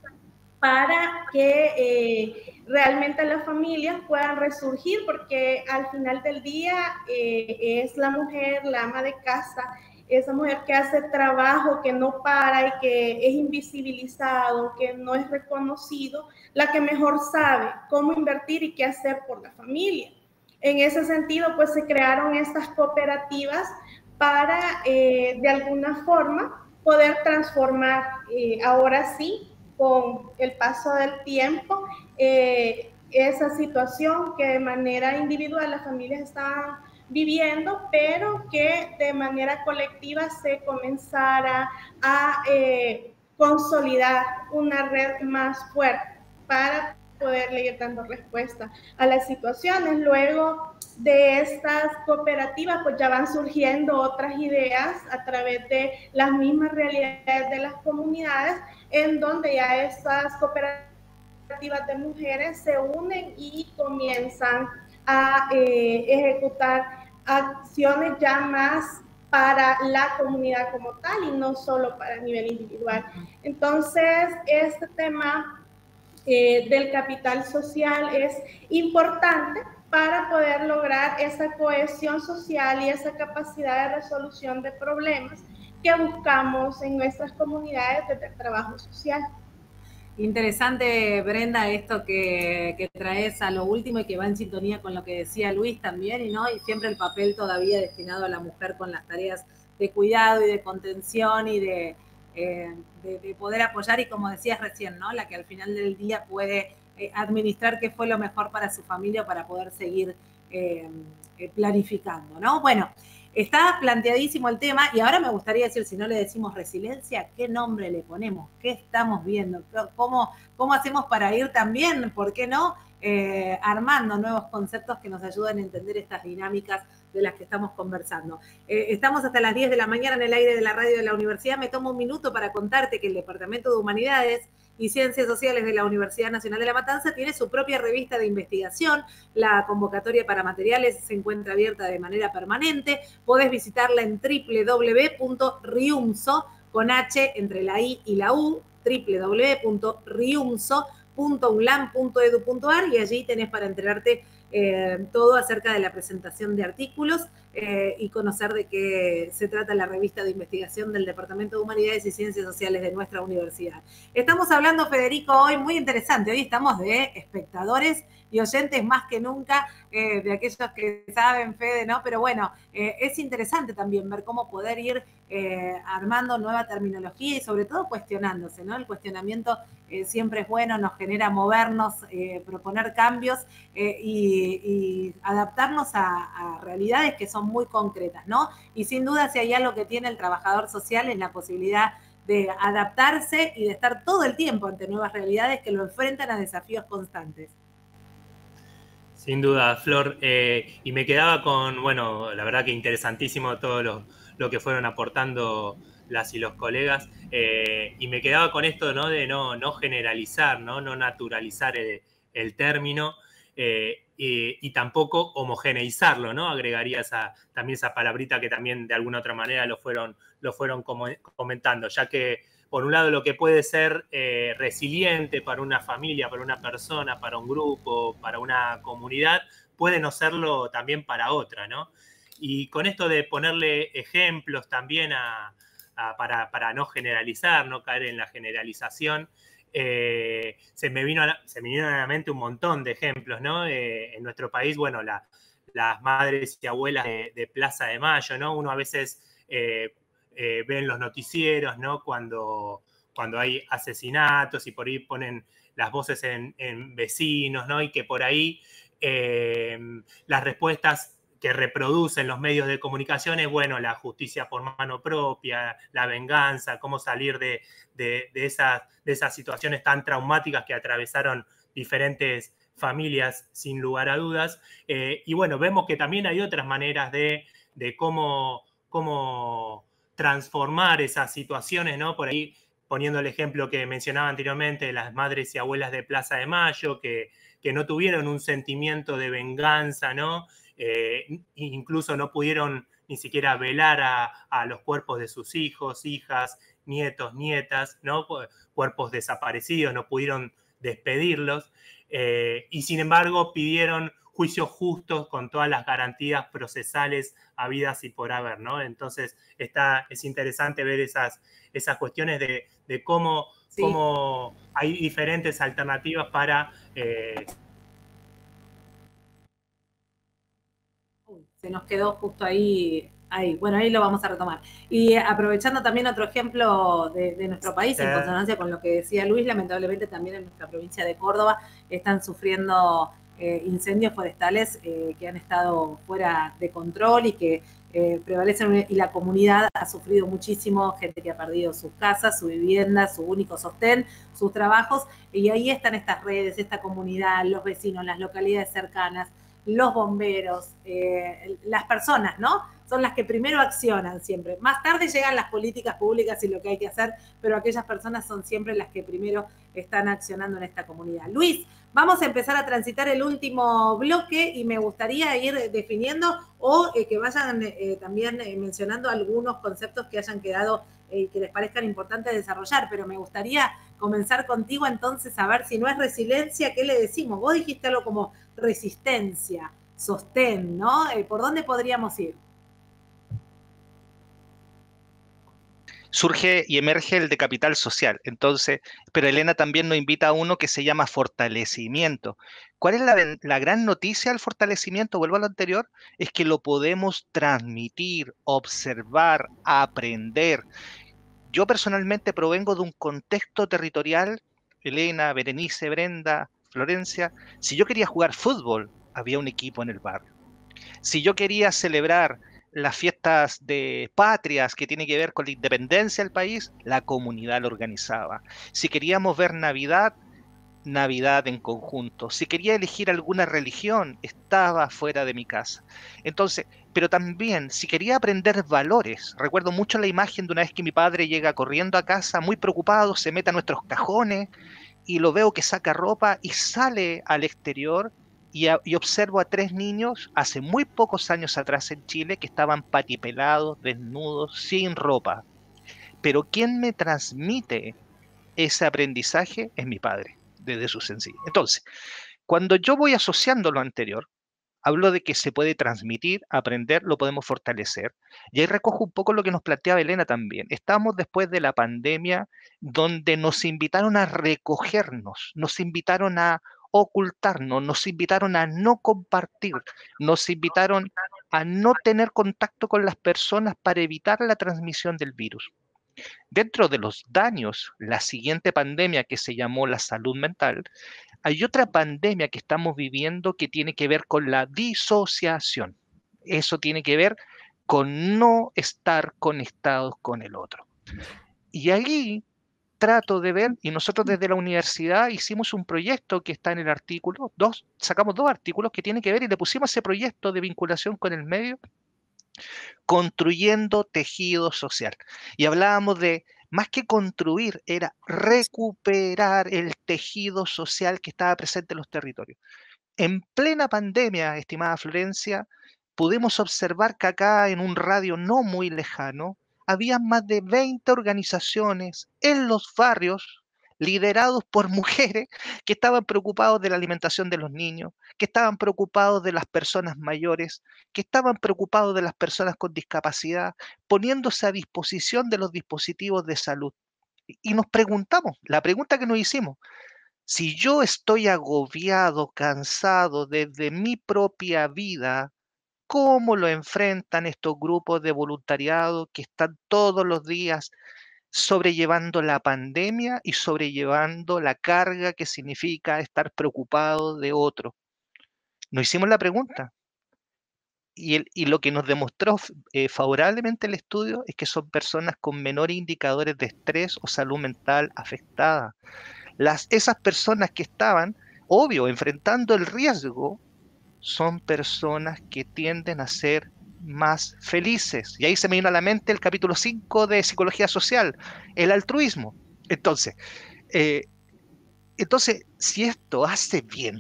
para que eh, realmente las familias puedan resurgir, porque al final del día eh, es la mujer, la ama de casa, esa mujer que hace trabajo, que no para y que es invisibilizado, que no es reconocido, la que mejor sabe cómo invertir y qué hacer por la familia. En ese sentido, pues se crearon estas cooperativas para, eh, de alguna forma, poder transformar, eh, ahora sí, con el paso del tiempo, eh, esa situación que de manera individual las familias estaban viviendo, pero que de manera colectiva se comenzara a eh, consolidar una red más fuerte para poderle ir dando respuesta a las situaciones. Luego de estas cooperativas, pues ya van surgiendo otras ideas a través de las mismas realidades de las comunidades, en donde ya estas cooperativas de mujeres se unen y comienzan a eh, ejecutar acciones ya más para la comunidad como tal y no solo para el nivel individual. Entonces, este tema eh, del capital social es importante para poder lograr esa cohesión social y esa capacidad de resolución de problemas que buscamos en nuestras comunidades desde el trabajo social. Interesante, Brenda, esto que, que traes a lo último y que va en sintonía con lo que decía Luis también, y no, y siempre el papel todavía destinado a la mujer con las tareas de cuidado y de contención y de, eh, de, de poder apoyar, y como decías recién, ¿no? La que al final del día puede eh, administrar qué fue lo mejor para su familia para poder seguir eh, planificando, ¿no? Bueno, está planteadísimo el tema y ahora me gustaría decir, si no le decimos resiliencia, ¿qué nombre le ponemos? ¿Qué estamos viendo? ¿Cómo, cómo hacemos para ir también, por qué no, eh, armando nuevos conceptos que nos ayuden a entender estas dinámicas de las que estamos conversando? Eh, estamos hasta las diez de la mañana en el aire de la radio de la universidad. Me tomo un minuto para contarte que el Departamento de Humanidades y Ciencias Sociales de la Universidad Nacional de La Matanza tiene su propia revista de investigación. La convocatoria para materiales se encuentra abierta de manera permanente. Podés visitarla en doble u doble u doble u punto riumso, con H entre la I y la U, doble u doble u doble u punto riumso punto unlam punto edu punto ar, y allí tenés para enterarte eh, todo acerca de la presentación de artículos eh, y conocer de qué se trata la revista de investigación del Departamento de Humanidades y Ciencias Sociales de nuestra universidad. Estamos hablando, Federico, hoy muy interesante. Hoy estamos de espectadores y oyentes más que nunca, eh, de aquellos que saben, Fede, ¿no? Pero bueno, eh, es interesante también ver cómo poder ir eh, armando nueva terminología y sobre todo cuestionándose, ¿no? El cuestionamiento eh, siempre es bueno, nos genera movernos, eh, proponer cambios eh, y, y adaptarnos a, a realidades que son muy concretas, ¿no? Y sin duda, si hay algo que tiene el trabajador social es la posibilidad de adaptarse y de estar todo el tiempo ante nuevas realidades que lo enfrentan a desafíos constantes. Sin duda, Flor. Eh, y me quedaba con, bueno, la verdad que interesantísimo todo lo, lo que fueron aportando las y los colegas. Eh, y me quedaba con esto, ¿no? De no, no generalizar, ¿no? No naturalizar el, el término eh, y, y tampoco homogeneizarlo, ¿no? Agregaría esa, también esa palabrita que también de alguna otra manera lo fueron, lo fueron como, comentando, ya que por un lado, lo que puede ser eh, resiliente para una familia, para una persona, para un grupo, para una comunidad, puede no serlo también para otra, ¿no? Y con esto de ponerle ejemplos también a, a, para, para no generalizar, no caer en la generalización, eh, se, me vino a la, se me vino a la mente un montón de ejemplos, ¿no? Eh, en nuestro país, bueno, la, las madres y abuelas de, de Plaza de Mayo, ¿no? Uno a veces eh, eh, ve en los noticieros, ¿no? Cuando, cuando hay asesinatos y por ahí ponen las voces en, en vecinos, ¿no? Y que por ahí eh, las respuestas que reproducen los medios de comunicación es, bueno, la justicia por mano propia, la venganza, cómo salir de, de, de, esas, de esas situaciones tan traumáticas que atravesaron diferentes familias, sin lugar a dudas. Eh, y bueno, vemos que también hay otras maneras de, de cómo, cómo transformar esas situaciones, ¿no? Por ahí, poniendo el ejemplo que mencionaba anteriormente, las madres y abuelas de Plaza de Mayo, que, que no tuvieron un sentimiento de venganza, ¿no? Eh, incluso no pudieron ni siquiera velar a, a los cuerpos de sus hijos, hijas, nietos, nietas, ¿no? Cuerpos desaparecidos, no pudieron despedirlos, eh, y sin embargo pidieron juicios justos con todas las garantías procesales habidas y por haber, ¿no? Entonces está, es interesante ver esas, esas cuestiones de, de cómo, sí. cómo hay diferentes alternativas para... Eh, se nos quedó justo ahí, ahí, bueno, ahí lo vamos a retomar. Y aprovechando también otro ejemplo de, de nuestro país, sí. en consonancia con lo que decía Luis, lamentablemente también en nuestra provincia de Córdoba están sufriendo eh, incendios forestales eh, que han estado fuera de control y que eh, prevalecen, y la comunidad ha sufrido muchísimo, gente que ha perdido sus casas, su vivienda, su único sostén, sus trabajos, y ahí están estas redes, esta comunidad, los vecinos, las localidades cercanas, los bomberos, eh, las personas, ¿no? Son las que primero accionan siempre. Más tarde llegan las políticas públicas y lo que hay que hacer, pero aquellas personas son siempre las que primero están accionando en esta comunidad. Luis, vamos a empezar a transitar el último bloque y me gustaría ir definiendo o eh, que vayan eh, también eh, mencionando algunos conceptos que hayan quedado y eh, que les parezcan importantes desarrollar, pero me gustaría comenzar contigo entonces a ver si no es resiliencia, ¿qué le decimos? Vos dijiste algo como resistencia, sostén, ¿no? Eh, ¿Por dónde podríamos ir? Surge y emerge el de capital social. Entonces, pero Elena también nos invita a uno que se llama fortalecimiento. ¿Cuál es la, la gran noticia del fortalecimiento? Vuelvo a lo anterior, es que lo podemos transmitir, observar, aprender. Yo personalmente provengo de un contexto territorial, Elena, Berenice, Brenda, Florencia. Si yo quería jugar fútbol, había un equipo en el barrio. Si yo quería celebrar las fiestas de patrias que tiene que ver con la independencia del país, la comunidad lo organizaba. Si queríamos ver Navidad, Navidad en conjunto. Si quería elegir alguna religión, estaba fuera de mi casa. Entonces, pero también, si quería aprender valores, recuerdo mucho la imagen de una vez que mi padre llega corriendo a casa, muy preocupado, se mete a nuestros cajones y lo veo que saca ropa y sale al exterior. Y, a, y observo a tres niños hace muy pocos años atrás en Chile que estaban patipelados, desnudos, sin ropa. Pero quien me transmite ese aprendizaje es mi padre, desde su sencillo. Entonces, cuando yo voy asociando lo anterior, hablo de que se puede transmitir, aprender, lo podemos fortalecer. Y ahí recojo un poco lo que nos planteaba Elena también. Estamos después de la pandemia donde nos invitaron a recogernos, nos invitaron a ocultarnos, nos invitaron a no compartir, nos invitaron a no tener contacto con las personas para evitar la transmisión del virus. Dentro de los daños, la siguiente pandemia que se llamó la salud mental, hay otra pandemia que estamos viviendo que tiene que ver con la disociación. Eso tiene que ver con no estar conectados con el otro. Y ahí trato de ver, y nosotros desde la universidad hicimos un proyecto que está en el artículo, dos, sacamos dos artículos que tienen que ver y le pusimos ese proyecto de vinculación con el medio, construyendo tejido social. Y hablábamos de, más que construir, era recuperar el tejido social que estaba presente en los territorios. En plena pandemia, estimada Florencia, pudimos observar que acá en un radio no muy lejano, había más de veinte organizaciones en los barrios liderados por mujeres que estaban preocupados de la alimentación de los niños, que estaban preocupados de las personas mayores, que estaban preocupados de las personas con discapacidad, poniéndose a disposición de los dispositivos de salud. y nos preguntamos, la pregunta que nos hicimos, si yo estoy agobiado, cansado desde mi propia vida, ¿cómo lo enfrentan estos grupos de voluntariado que están todos los días sobrellevando la pandemia y sobrellevando la carga que significa estar preocupado de otro? Nos hicimos la pregunta. Y, el, y lo que nos demostró eh, favorablemente el estudio es que son personas con menores indicadores de estrés o salud mental afectada. Las, esas personas que estaban, obvio, enfrentando el riesgo, son personas que tienden a ser más felices. Y ahí se me vino a la mente el capítulo cinco de Psicología Social, el altruismo. Entonces, eh, entonces, si esto hace bien,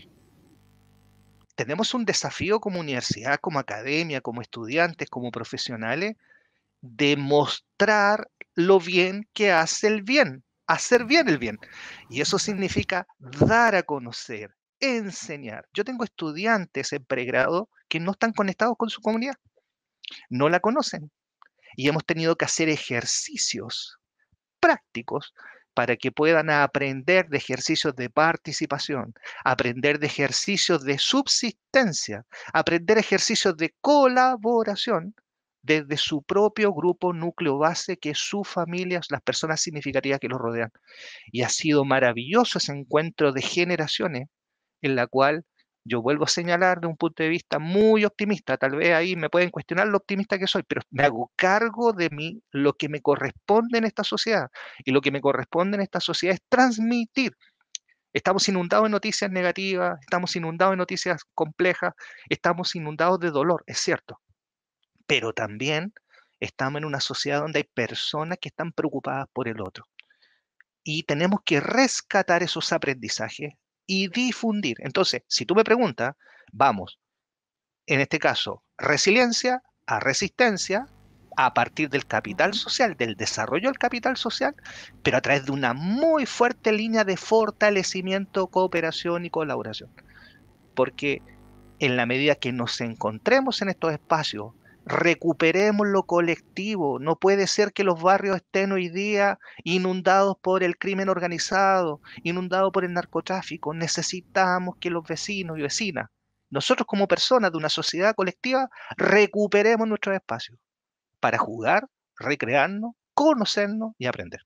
tenemos un desafío como universidad, como academia, como estudiantes, como profesionales, de mostrar lo bien que hace el bien, hacer bien el bien. Y eso significa dar a conocer, enseñar. Yo tengo estudiantes en pregrado que no están conectados con su comunidad, no la conocen. Y hemos tenido que hacer ejercicios prácticos para que puedan aprender de ejercicios de participación, aprender de ejercicios de subsistencia, aprender ejercicios de colaboración desde su propio grupo núcleo base, que es su familia, las personas significativas que los rodean. Y ha sido maravilloso ese encuentro de generaciones en la cual yo vuelvo a señalar de un punto de vista muy optimista, tal vez ahí me pueden cuestionar lo optimista que soy, pero me hago cargo de mí, lo que me corresponde en esta sociedad. Y lo que me corresponde en esta sociedad es transmitir. Estamos inundados de noticias negativas, estamos inundados de noticias complejas, estamos inundados de dolor, es cierto. Pero también estamos en una sociedad donde hay personas que están preocupadas por el otro. Y tenemos que rescatar esos aprendizajes y difundir. Entonces, si tú me preguntas, vamos, en este caso, resiliencia a resistencia a partir del capital social, del desarrollo del capital social, pero a través de una muy fuerte línea de fortalecimiento, cooperación y colaboración. Porque en la medida que nos encontremos en estos espacios, recuperemos lo colectivo. No puede ser que los barrios estén hoy día inundados por el crimen organizado, inundados por el narcotráfico. Necesitamos que los vecinos y vecinas, nosotros como personas de una sociedad colectiva, recuperemos nuestros espacios para jugar, recrearnos, conocernos y aprender.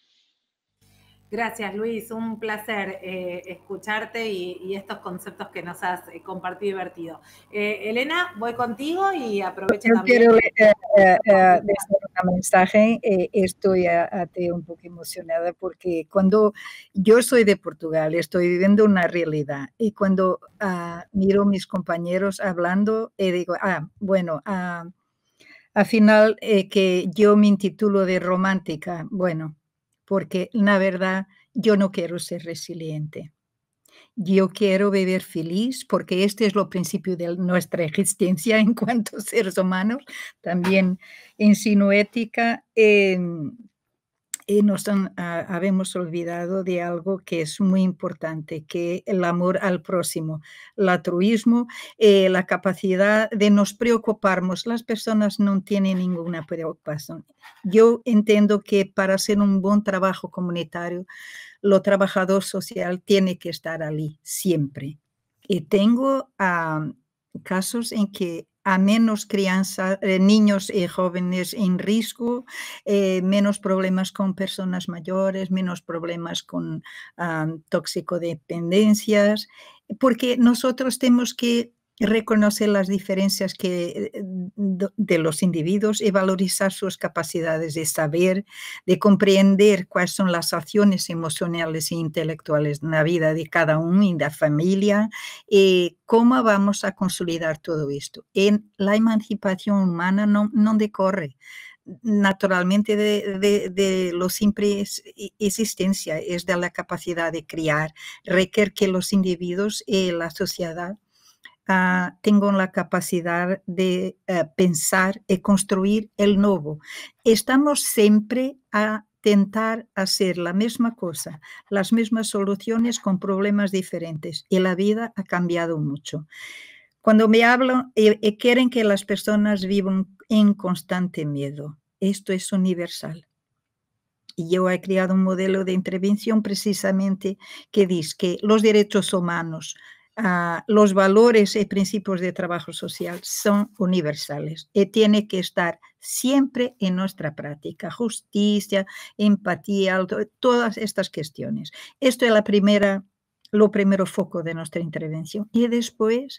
Gracias, Luis. Un placer eh, escucharte y, y estos conceptos que nos has eh, compartido y divertido. Eh, Elena, voy contigo y aprovecho Yo también. Quiero eh, eh, eh, decir un mensaje. Eh, estoy a, a te un poco emocionada porque cuando yo soy de Portugal, estoy viviendo una realidad y cuando uh, miro a mis compañeros hablando, eh, digo, ah, bueno, uh, al final eh, que yo me intitulo de romántica, bueno, porque la verdad yo no quiero ser resiliente. Yo quiero vivir feliz porque este es lo principio de nuestra existencia en cuanto a seres humanos, también en sinoética. Eh, y nos han, ah, habemos olvidado de algo que es muy importante, que el amor al próximo, el altruismo, eh, la capacidad de nos preocuparnos. Las personas no tienen ninguna preocupación. Yo entiendo que para hacer un buen trabajo comunitario, lo trabajador social tiene que estar allí siempre. Y tengo uh, casos en que a menos crianza, eh, niños y jóvenes en riesgo, eh, menos problemas con personas mayores, menos problemas con um, toxicodependencias, porque nosotros tenemos que reconocer las diferencias que, de los individuos y valorizar sus capacidades de saber, de comprender cuáles son las acciones emocionales e intelectuales en la vida de cada uno y de la familia, y cómo vamos a consolidar todo esto. En la emancipación humana no, no decorre naturalmente de, de, de lo simple es existencia, es de la capacidad de criar, requiere que los individuos y la sociedad Uh, tengo la capacidad de uh, pensar y construir el nuevo. Estamos siempre a tentar hacer la misma cosa, las mismas soluciones con problemas diferentes y la vida ha cambiado mucho. Cuando me hablan y, y quieren que las personas vivan en constante miedo, esto es universal. Y yo he creado un modelo de intervención precisamente que dice que los derechos humanos, uh, los valores y principios de trabajo social son universales y tiene que estar siempre en nuestra práctica. Justicia, empatía, todas estas cuestiones. Esto es la primera, lo primero foco de nuestra intervención. Y después,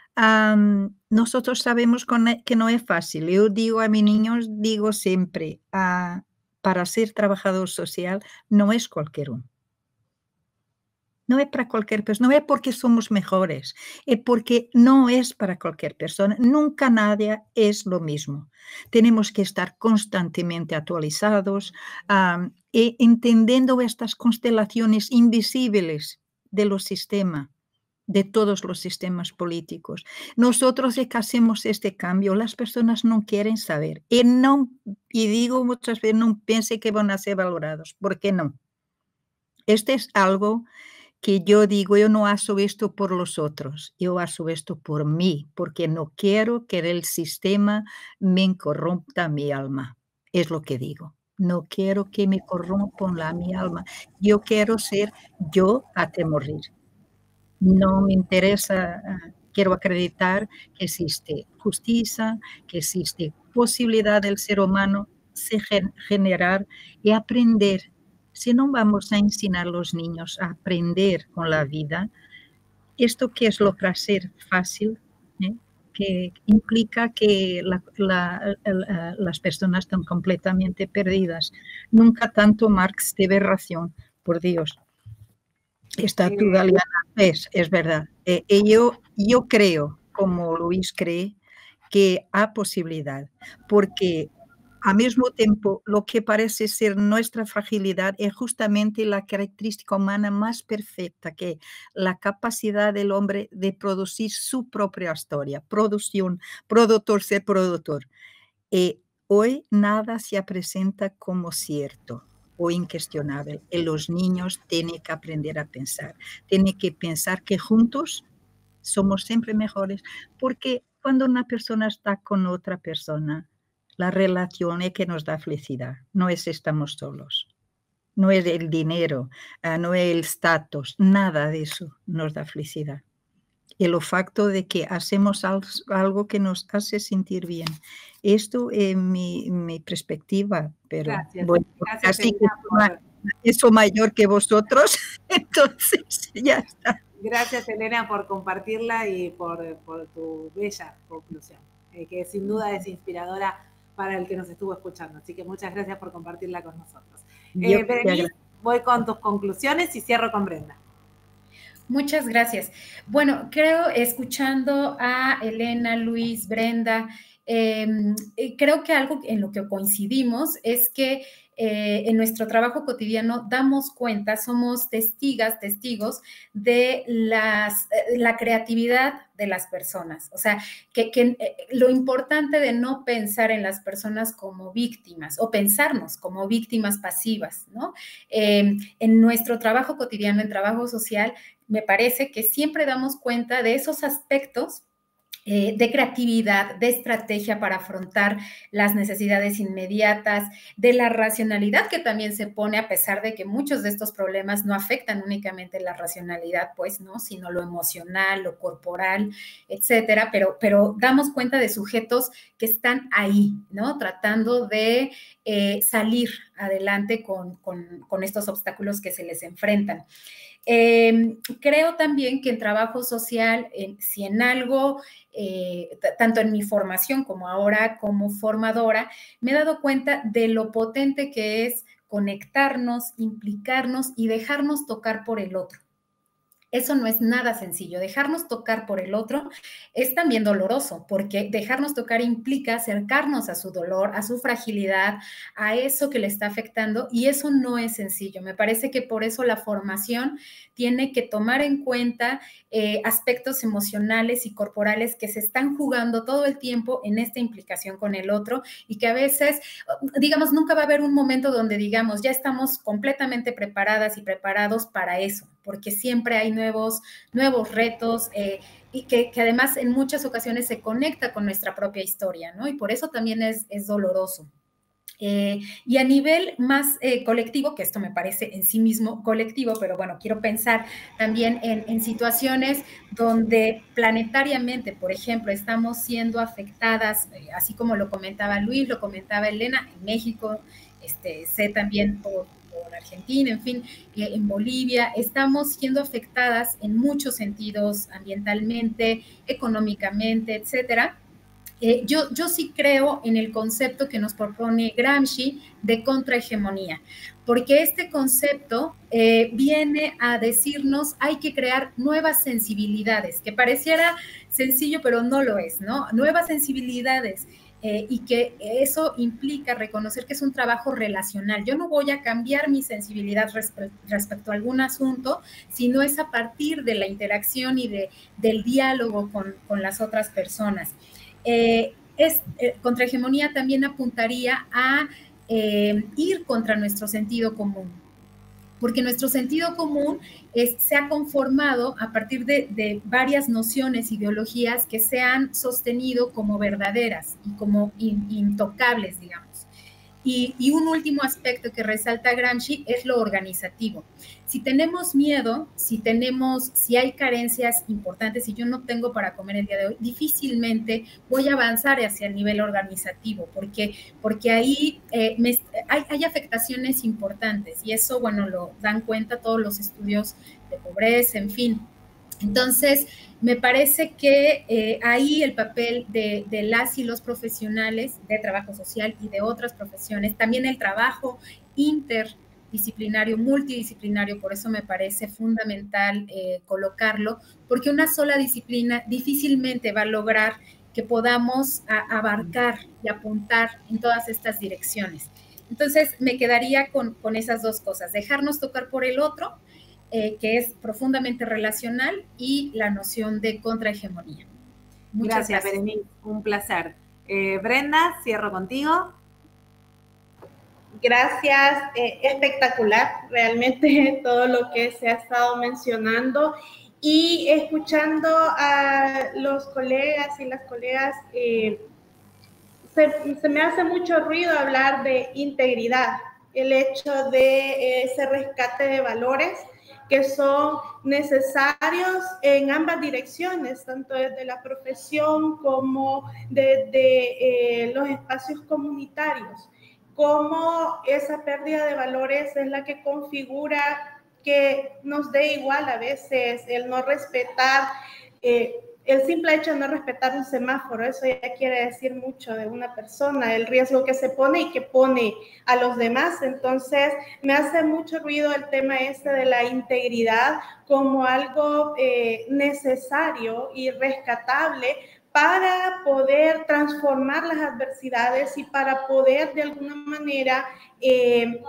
um, nosotros sabemos que no es fácil. Yo digo a mis niños, digo siempre, uh, para ser trabajador social no es cualquier uno. No es para cualquier persona, no es porque somos mejores, es porque no es para cualquier persona. Nunca nadie es lo mismo. Tenemos que estar constantemente actualizados um, e entendiendo estas constelaciones invisibles de los sistemas, de todos los sistemas políticos. Nosotros es que hacemos este cambio, las personas no quieren saber. Y, no, y digo muchas veces, no piense que van a ser valorados. ¿Por qué no? Este es algo que yo digo, yo no hago esto por los otros, yo hago esto por mí, porque no quiero que el sistema me corrompa mi alma. Es lo que digo. No quiero que me corrompan la, mi alma. Yo quiero ser yo hasta morir. No me interesa, uh, quiero acreditar que existe justicia, que existe posibilidad del ser humano de generar y aprender. Si no vamos a enseñar a los niños a aprender con la vida, esto que es lo placer fácil, ¿eh? Que implica que la, la, la, las personas están completamente perdidas. Nunca tanto Marx tiene razón, por Dios. Está toda la es, es verdad. Eh, y yo, yo creo, como Luis cree, que hay posibilidad, porque al mismo tiempo lo que parece ser nuestra fragilidad es justamente la característica humana más perfecta, que es la capacidad del hombre de producir su propia historia, producción, productor, ser productor. Y hoy nada se presenta como cierto o incuestionable. Y los niños tienen que aprender a pensar. Tienen que pensar que juntos somos siempre mejores. Porque cuando una persona está con otra persona, la relación es que nos da felicidad. No es estamos solos. No es el dinero, no es el estatus. Nada de eso nos da felicidad. El facto de que hacemos algo que nos hace sentir bien. Esto es mi, mi perspectiva, pero gracias, bueno, gracias, así Elena, que por... eso mayor que vosotros, entonces ya está. Gracias, Elena, por compartirla y por, por tu bella conclusión, eh, que sin duda es inspiradora para el que nos estuvo escuchando. Así que muchas gracias por compartirla con nosotros. Eh, Berenice, voy con tus conclusiones y cierro con Brenda. Muchas gracias. Bueno, creo, escuchando a Elena, Luis, Brenda, eh, creo que algo en lo que coincidimos es que eh, en nuestro trabajo cotidiano damos cuenta, somos testigas, testigos de las, la creatividad de las personas. O sea, que, que eh, lo importante de no pensar en las personas como víctimas o pensarnos como víctimas pasivas, ¿no? Eh, en nuestro trabajo cotidiano, en trabajo social, me parece que siempre damos cuenta de esos aspectos eh, de creatividad, de estrategia para afrontar las necesidades inmediatas, de la racionalidad que también se pone, a pesar de que muchos de estos problemas no afectan únicamente la racionalidad, pues, ¿no? Sino lo emocional, lo corporal, etcétera, pero, pero damos cuenta de sujetos que están ahí, ¿no? Tratando de eh, salir adelante con, con, con estos obstáculos que se les enfrentan. Eh, creo también que en trabajo social, eh, si en algo, eh, tanto en mi formación como ahora como formadora, me he dado cuenta de lo potente que es conectarnos, implicarnos y dejarnos tocar por el otro. Eso no es nada sencillo. Dejarnos tocar por el otro es también doloroso, porque dejarnos tocar implica acercarnos a su dolor, a su fragilidad, a eso que le está afectando, y eso no es sencillo. Me parece que por eso la formación tiene que tomar en cuenta eh, aspectos emocionales y corporales que se están jugando todo el tiempo en esta implicación con el otro, y que a veces, digamos, nunca va a haber un momento donde digamos, ya estamos completamente preparadas y preparados para eso, porque siempre hay nuevos, nuevos retos eh, y que, que además en muchas ocasiones se conecta con nuestra propia historia, ¿no? Y por eso también es, es doloroso. Eh, y a nivel más eh, colectivo, que esto me parece en sí mismo colectivo, pero bueno, quiero pensar también en, en situaciones donde planetariamente, por ejemplo, estamos siendo afectadas, eh, así como lo comentaba Luis, lo comentaba Elena, en México, este, sé también por, por Argentina, en fin, eh, en Bolivia, estamos siendo afectadas en muchos sentidos, ambientalmente, económicamente, etcétera. Eh, yo, yo sí creo en el concepto que nos propone Gramsci de contrahegemonía, porque este concepto eh, viene a decirnos hay que crear nuevas sensibilidades, que pareciera sencillo, pero no lo es, ¿no? Nuevas sensibilidades. Eh, y que eso implica reconocer que es un trabajo relacional. Yo no voy a cambiar mi sensibilidad respe respecto a algún asunto, sino es a partir de la interacción y de, del diálogo con, con las otras personas. Eh, es, eh, contrahegemonía también apuntaría a eh, ir contra nuestro sentido común, porque nuestro sentido común es, se ha conformado a partir de, de varias nociones, ideologías que se han sostenido como verdaderas y como in, intocables, digamos. Y, y un último aspecto que resalta Gramsci es lo organizativo. Si tenemos miedo, si tenemos, si hay carencias importantes, si yo no tengo para comer el día de hoy, difícilmente voy a avanzar hacia el nivel organizativo, porque, porque ahí eh, me, hay, hay afectaciones importantes y eso, bueno, lo dan cuenta todos los estudios de pobreza, en fin. Entonces, me parece que eh, ahí el papel de, de las y los profesionales de trabajo social y de otras profesiones, también el trabajo interdisciplinario, multidisciplinario, por eso me parece fundamental eh, colocarlo, porque una sola disciplina difícilmente va a lograr que podamos a, abarcar y apuntar en todas estas direcciones. Entonces, me quedaría con, con esas dos cosas, dejarnos tocar por el otro, Eh, que es profundamente relacional, y la noción de contrahegemonía. Muchas gracias, gracias. Berenice, un placer. Eh, Brenda, cierro contigo. Gracias, eh, espectacular realmente todo lo que se ha estado mencionando, y escuchando a los colegas y las colegas, eh, se, se me hace mucho ruido hablar de integridad, el hecho de ese rescate de valores que son necesarios en ambas direcciones, tanto desde la profesión como desde eh, los espacios comunitarios. Cómo esa pérdida de valores es la que configura que nos dé igual a veces el no respetar, eh, el simple hecho de no respetar un semáforo, eso ya quiere decir mucho de una persona, el riesgo que se pone y que pone a los demás. Entonces, me hace mucho ruido el tema este de la integridad como algo eh, necesario y rescatable para poder transformar las adversidades y para poder de alguna manera eh,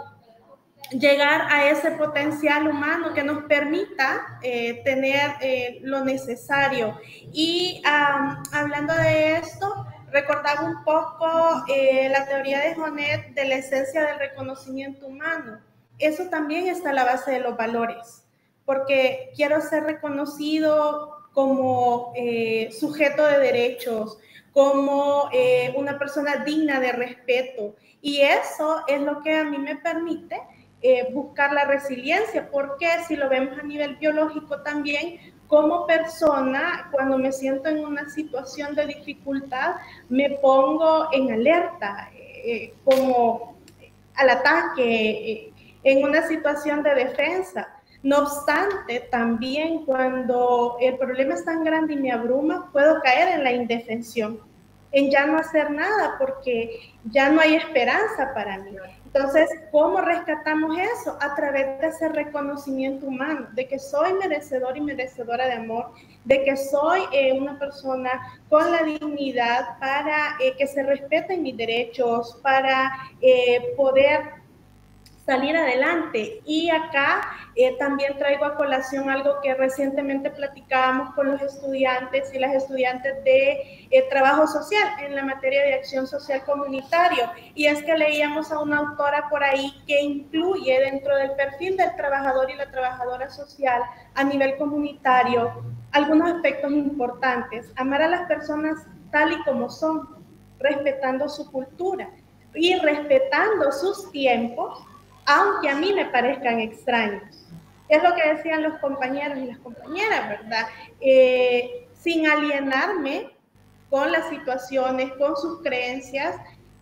llegar a ese potencial humano que nos permita eh, tener eh, lo necesario. Y um, hablando de esto, recordaba un poco eh, la teoría de Jonet de la esencia del reconocimiento humano. Eso también está a la base de los valores, porque quiero ser reconocido como eh, sujeto de derechos, como eh, una persona digna de respeto, y eso es lo que a mí me permite Eh, buscar la resiliencia, porque si lo vemos a nivel biológico también, como persona, cuando me siento en una situación de dificultad, me pongo en alerta, eh, como al ataque, eh, en una situación de defensa. No obstante, también cuando el problema es tan grande y me abruma, puedo caer en la indefensión, en ya no hacer nada, porque ya no hay esperanza para mí. Entonces, ¿cómo rescatamos eso? A través de ese reconocimiento humano, de que soy merecedor y merecedora de amor, de que soy eh, una persona con la dignidad para eh, que se respeten mis derechos, para eh, poder salir adelante. Y acá eh, también traigo a colación algo que recientemente platicábamos con los estudiantes y las estudiantes de eh, trabajo social en la materia de acción social comunitario, y es que leíamos a una autora por ahí que incluye dentro del perfil del trabajador y la trabajadora social a nivel comunitario algunos aspectos importantes: amar a las personas tal y como son, respetando su cultura, y respetando sus tiempos, aunque a mí me parezcan extraños. Es lo que decían los compañeros y las compañeras, ¿verdad? Eh, sin alienarme con las situaciones, con sus creencias,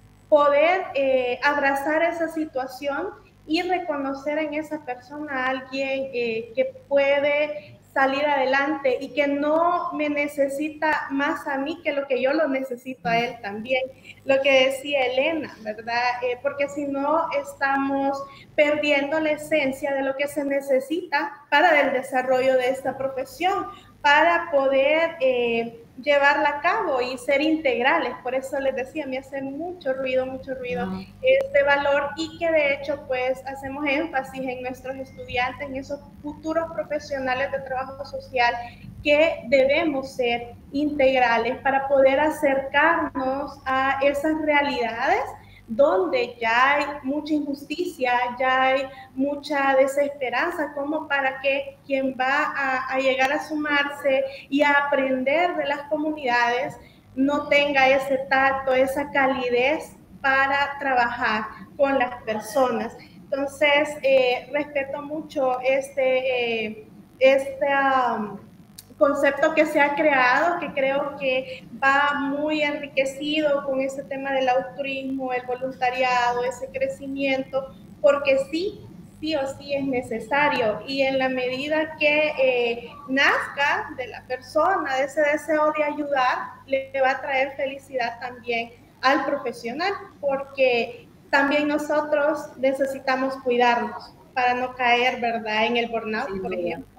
poder eh, abrazar esa situación y reconocer en esa persona a alguien eh, que puede salir adelante y que no me necesita más a mí que lo que yo lo necesito a él también. Lo que decía Elena, ¿verdad? Eh, porque si no estamos perdiendo la esencia de lo que se necesita para el desarrollo de esta profesión, para poder eh, llevarla a cabo y ser integrales. Por eso les decía, me hace mucho ruido, mucho ruido uh-huh. este valor, y que de hecho pues hacemos énfasis en nuestros estudiantes, en esos futuros profesionales de trabajo social, que debemos ser integrales para poder acercarnos a esas realidades donde ya hay mucha injusticia, ya hay mucha desesperanza, como para que quien va a, a llegar a sumarse y a aprender de las comunidades no tenga ese tacto, esa calidez para trabajar con las personas. Entonces, eh, respeto mucho este, eh, este um, concepto que se ha creado, que creo que va muy enriquecido con ese tema del altruismo, el voluntariado, ese crecimiento, porque sí, sí o sí es necesario, y en la medida que eh, nazca de la persona, de ese deseo de ayudar, le va a traer felicidad también al profesional, porque también nosotros necesitamos cuidarnos para no caer, ¿verdad?, en el burnout, sí, por ejemplo.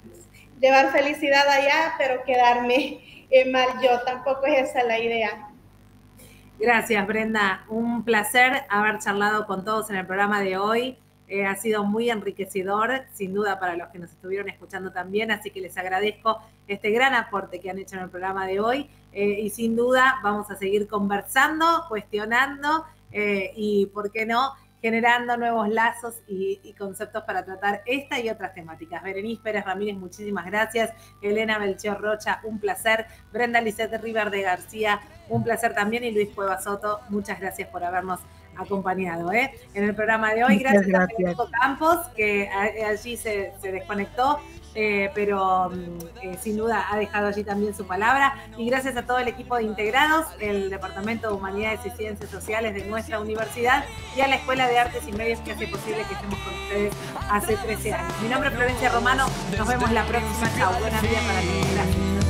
Llevar felicidad allá, pero quedarme eh, mal yo, tampoco es esa la idea. Gracias, Brenda. Un placer haber charlado con todos en el programa de hoy. Eh, ha sido muy enriquecedor, sin duda, para los que nos estuvieron escuchando también, así que les agradezco este gran aporte que han hecho en el programa de hoy, eh, y sin duda vamos a seguir conversando, cuestionando eh, y, ¿por qué no?, generando nuevos lazos y, y conceptos para tratar esta y otras temáticas. Berenice Pérez Ramírez, muchísimas gracias. Elena Melchior Rocha, un placer. Brenda Lisette River de García, un placer también. Y Luis Cueva Soto, muchas gracias por habernos acompañado ¿eh? en el programa de hoy. Gracias, gracias. a Federico Campos, que a, allí se, se desconectó, eh, pero eh, sin duda ha dejado allí también su palabra. Y gracias a todo el equipo de integrados, el Departamento de Humanidades y Ciencias Sociales de nuestra universidad, y a la Escuela de Artes y Medios, que hace posible que estemos con ustedes hace trece años. Mi nombre es Florencia Romano, nos vemos la próxima. Chao, buenos días para todos. Gracias.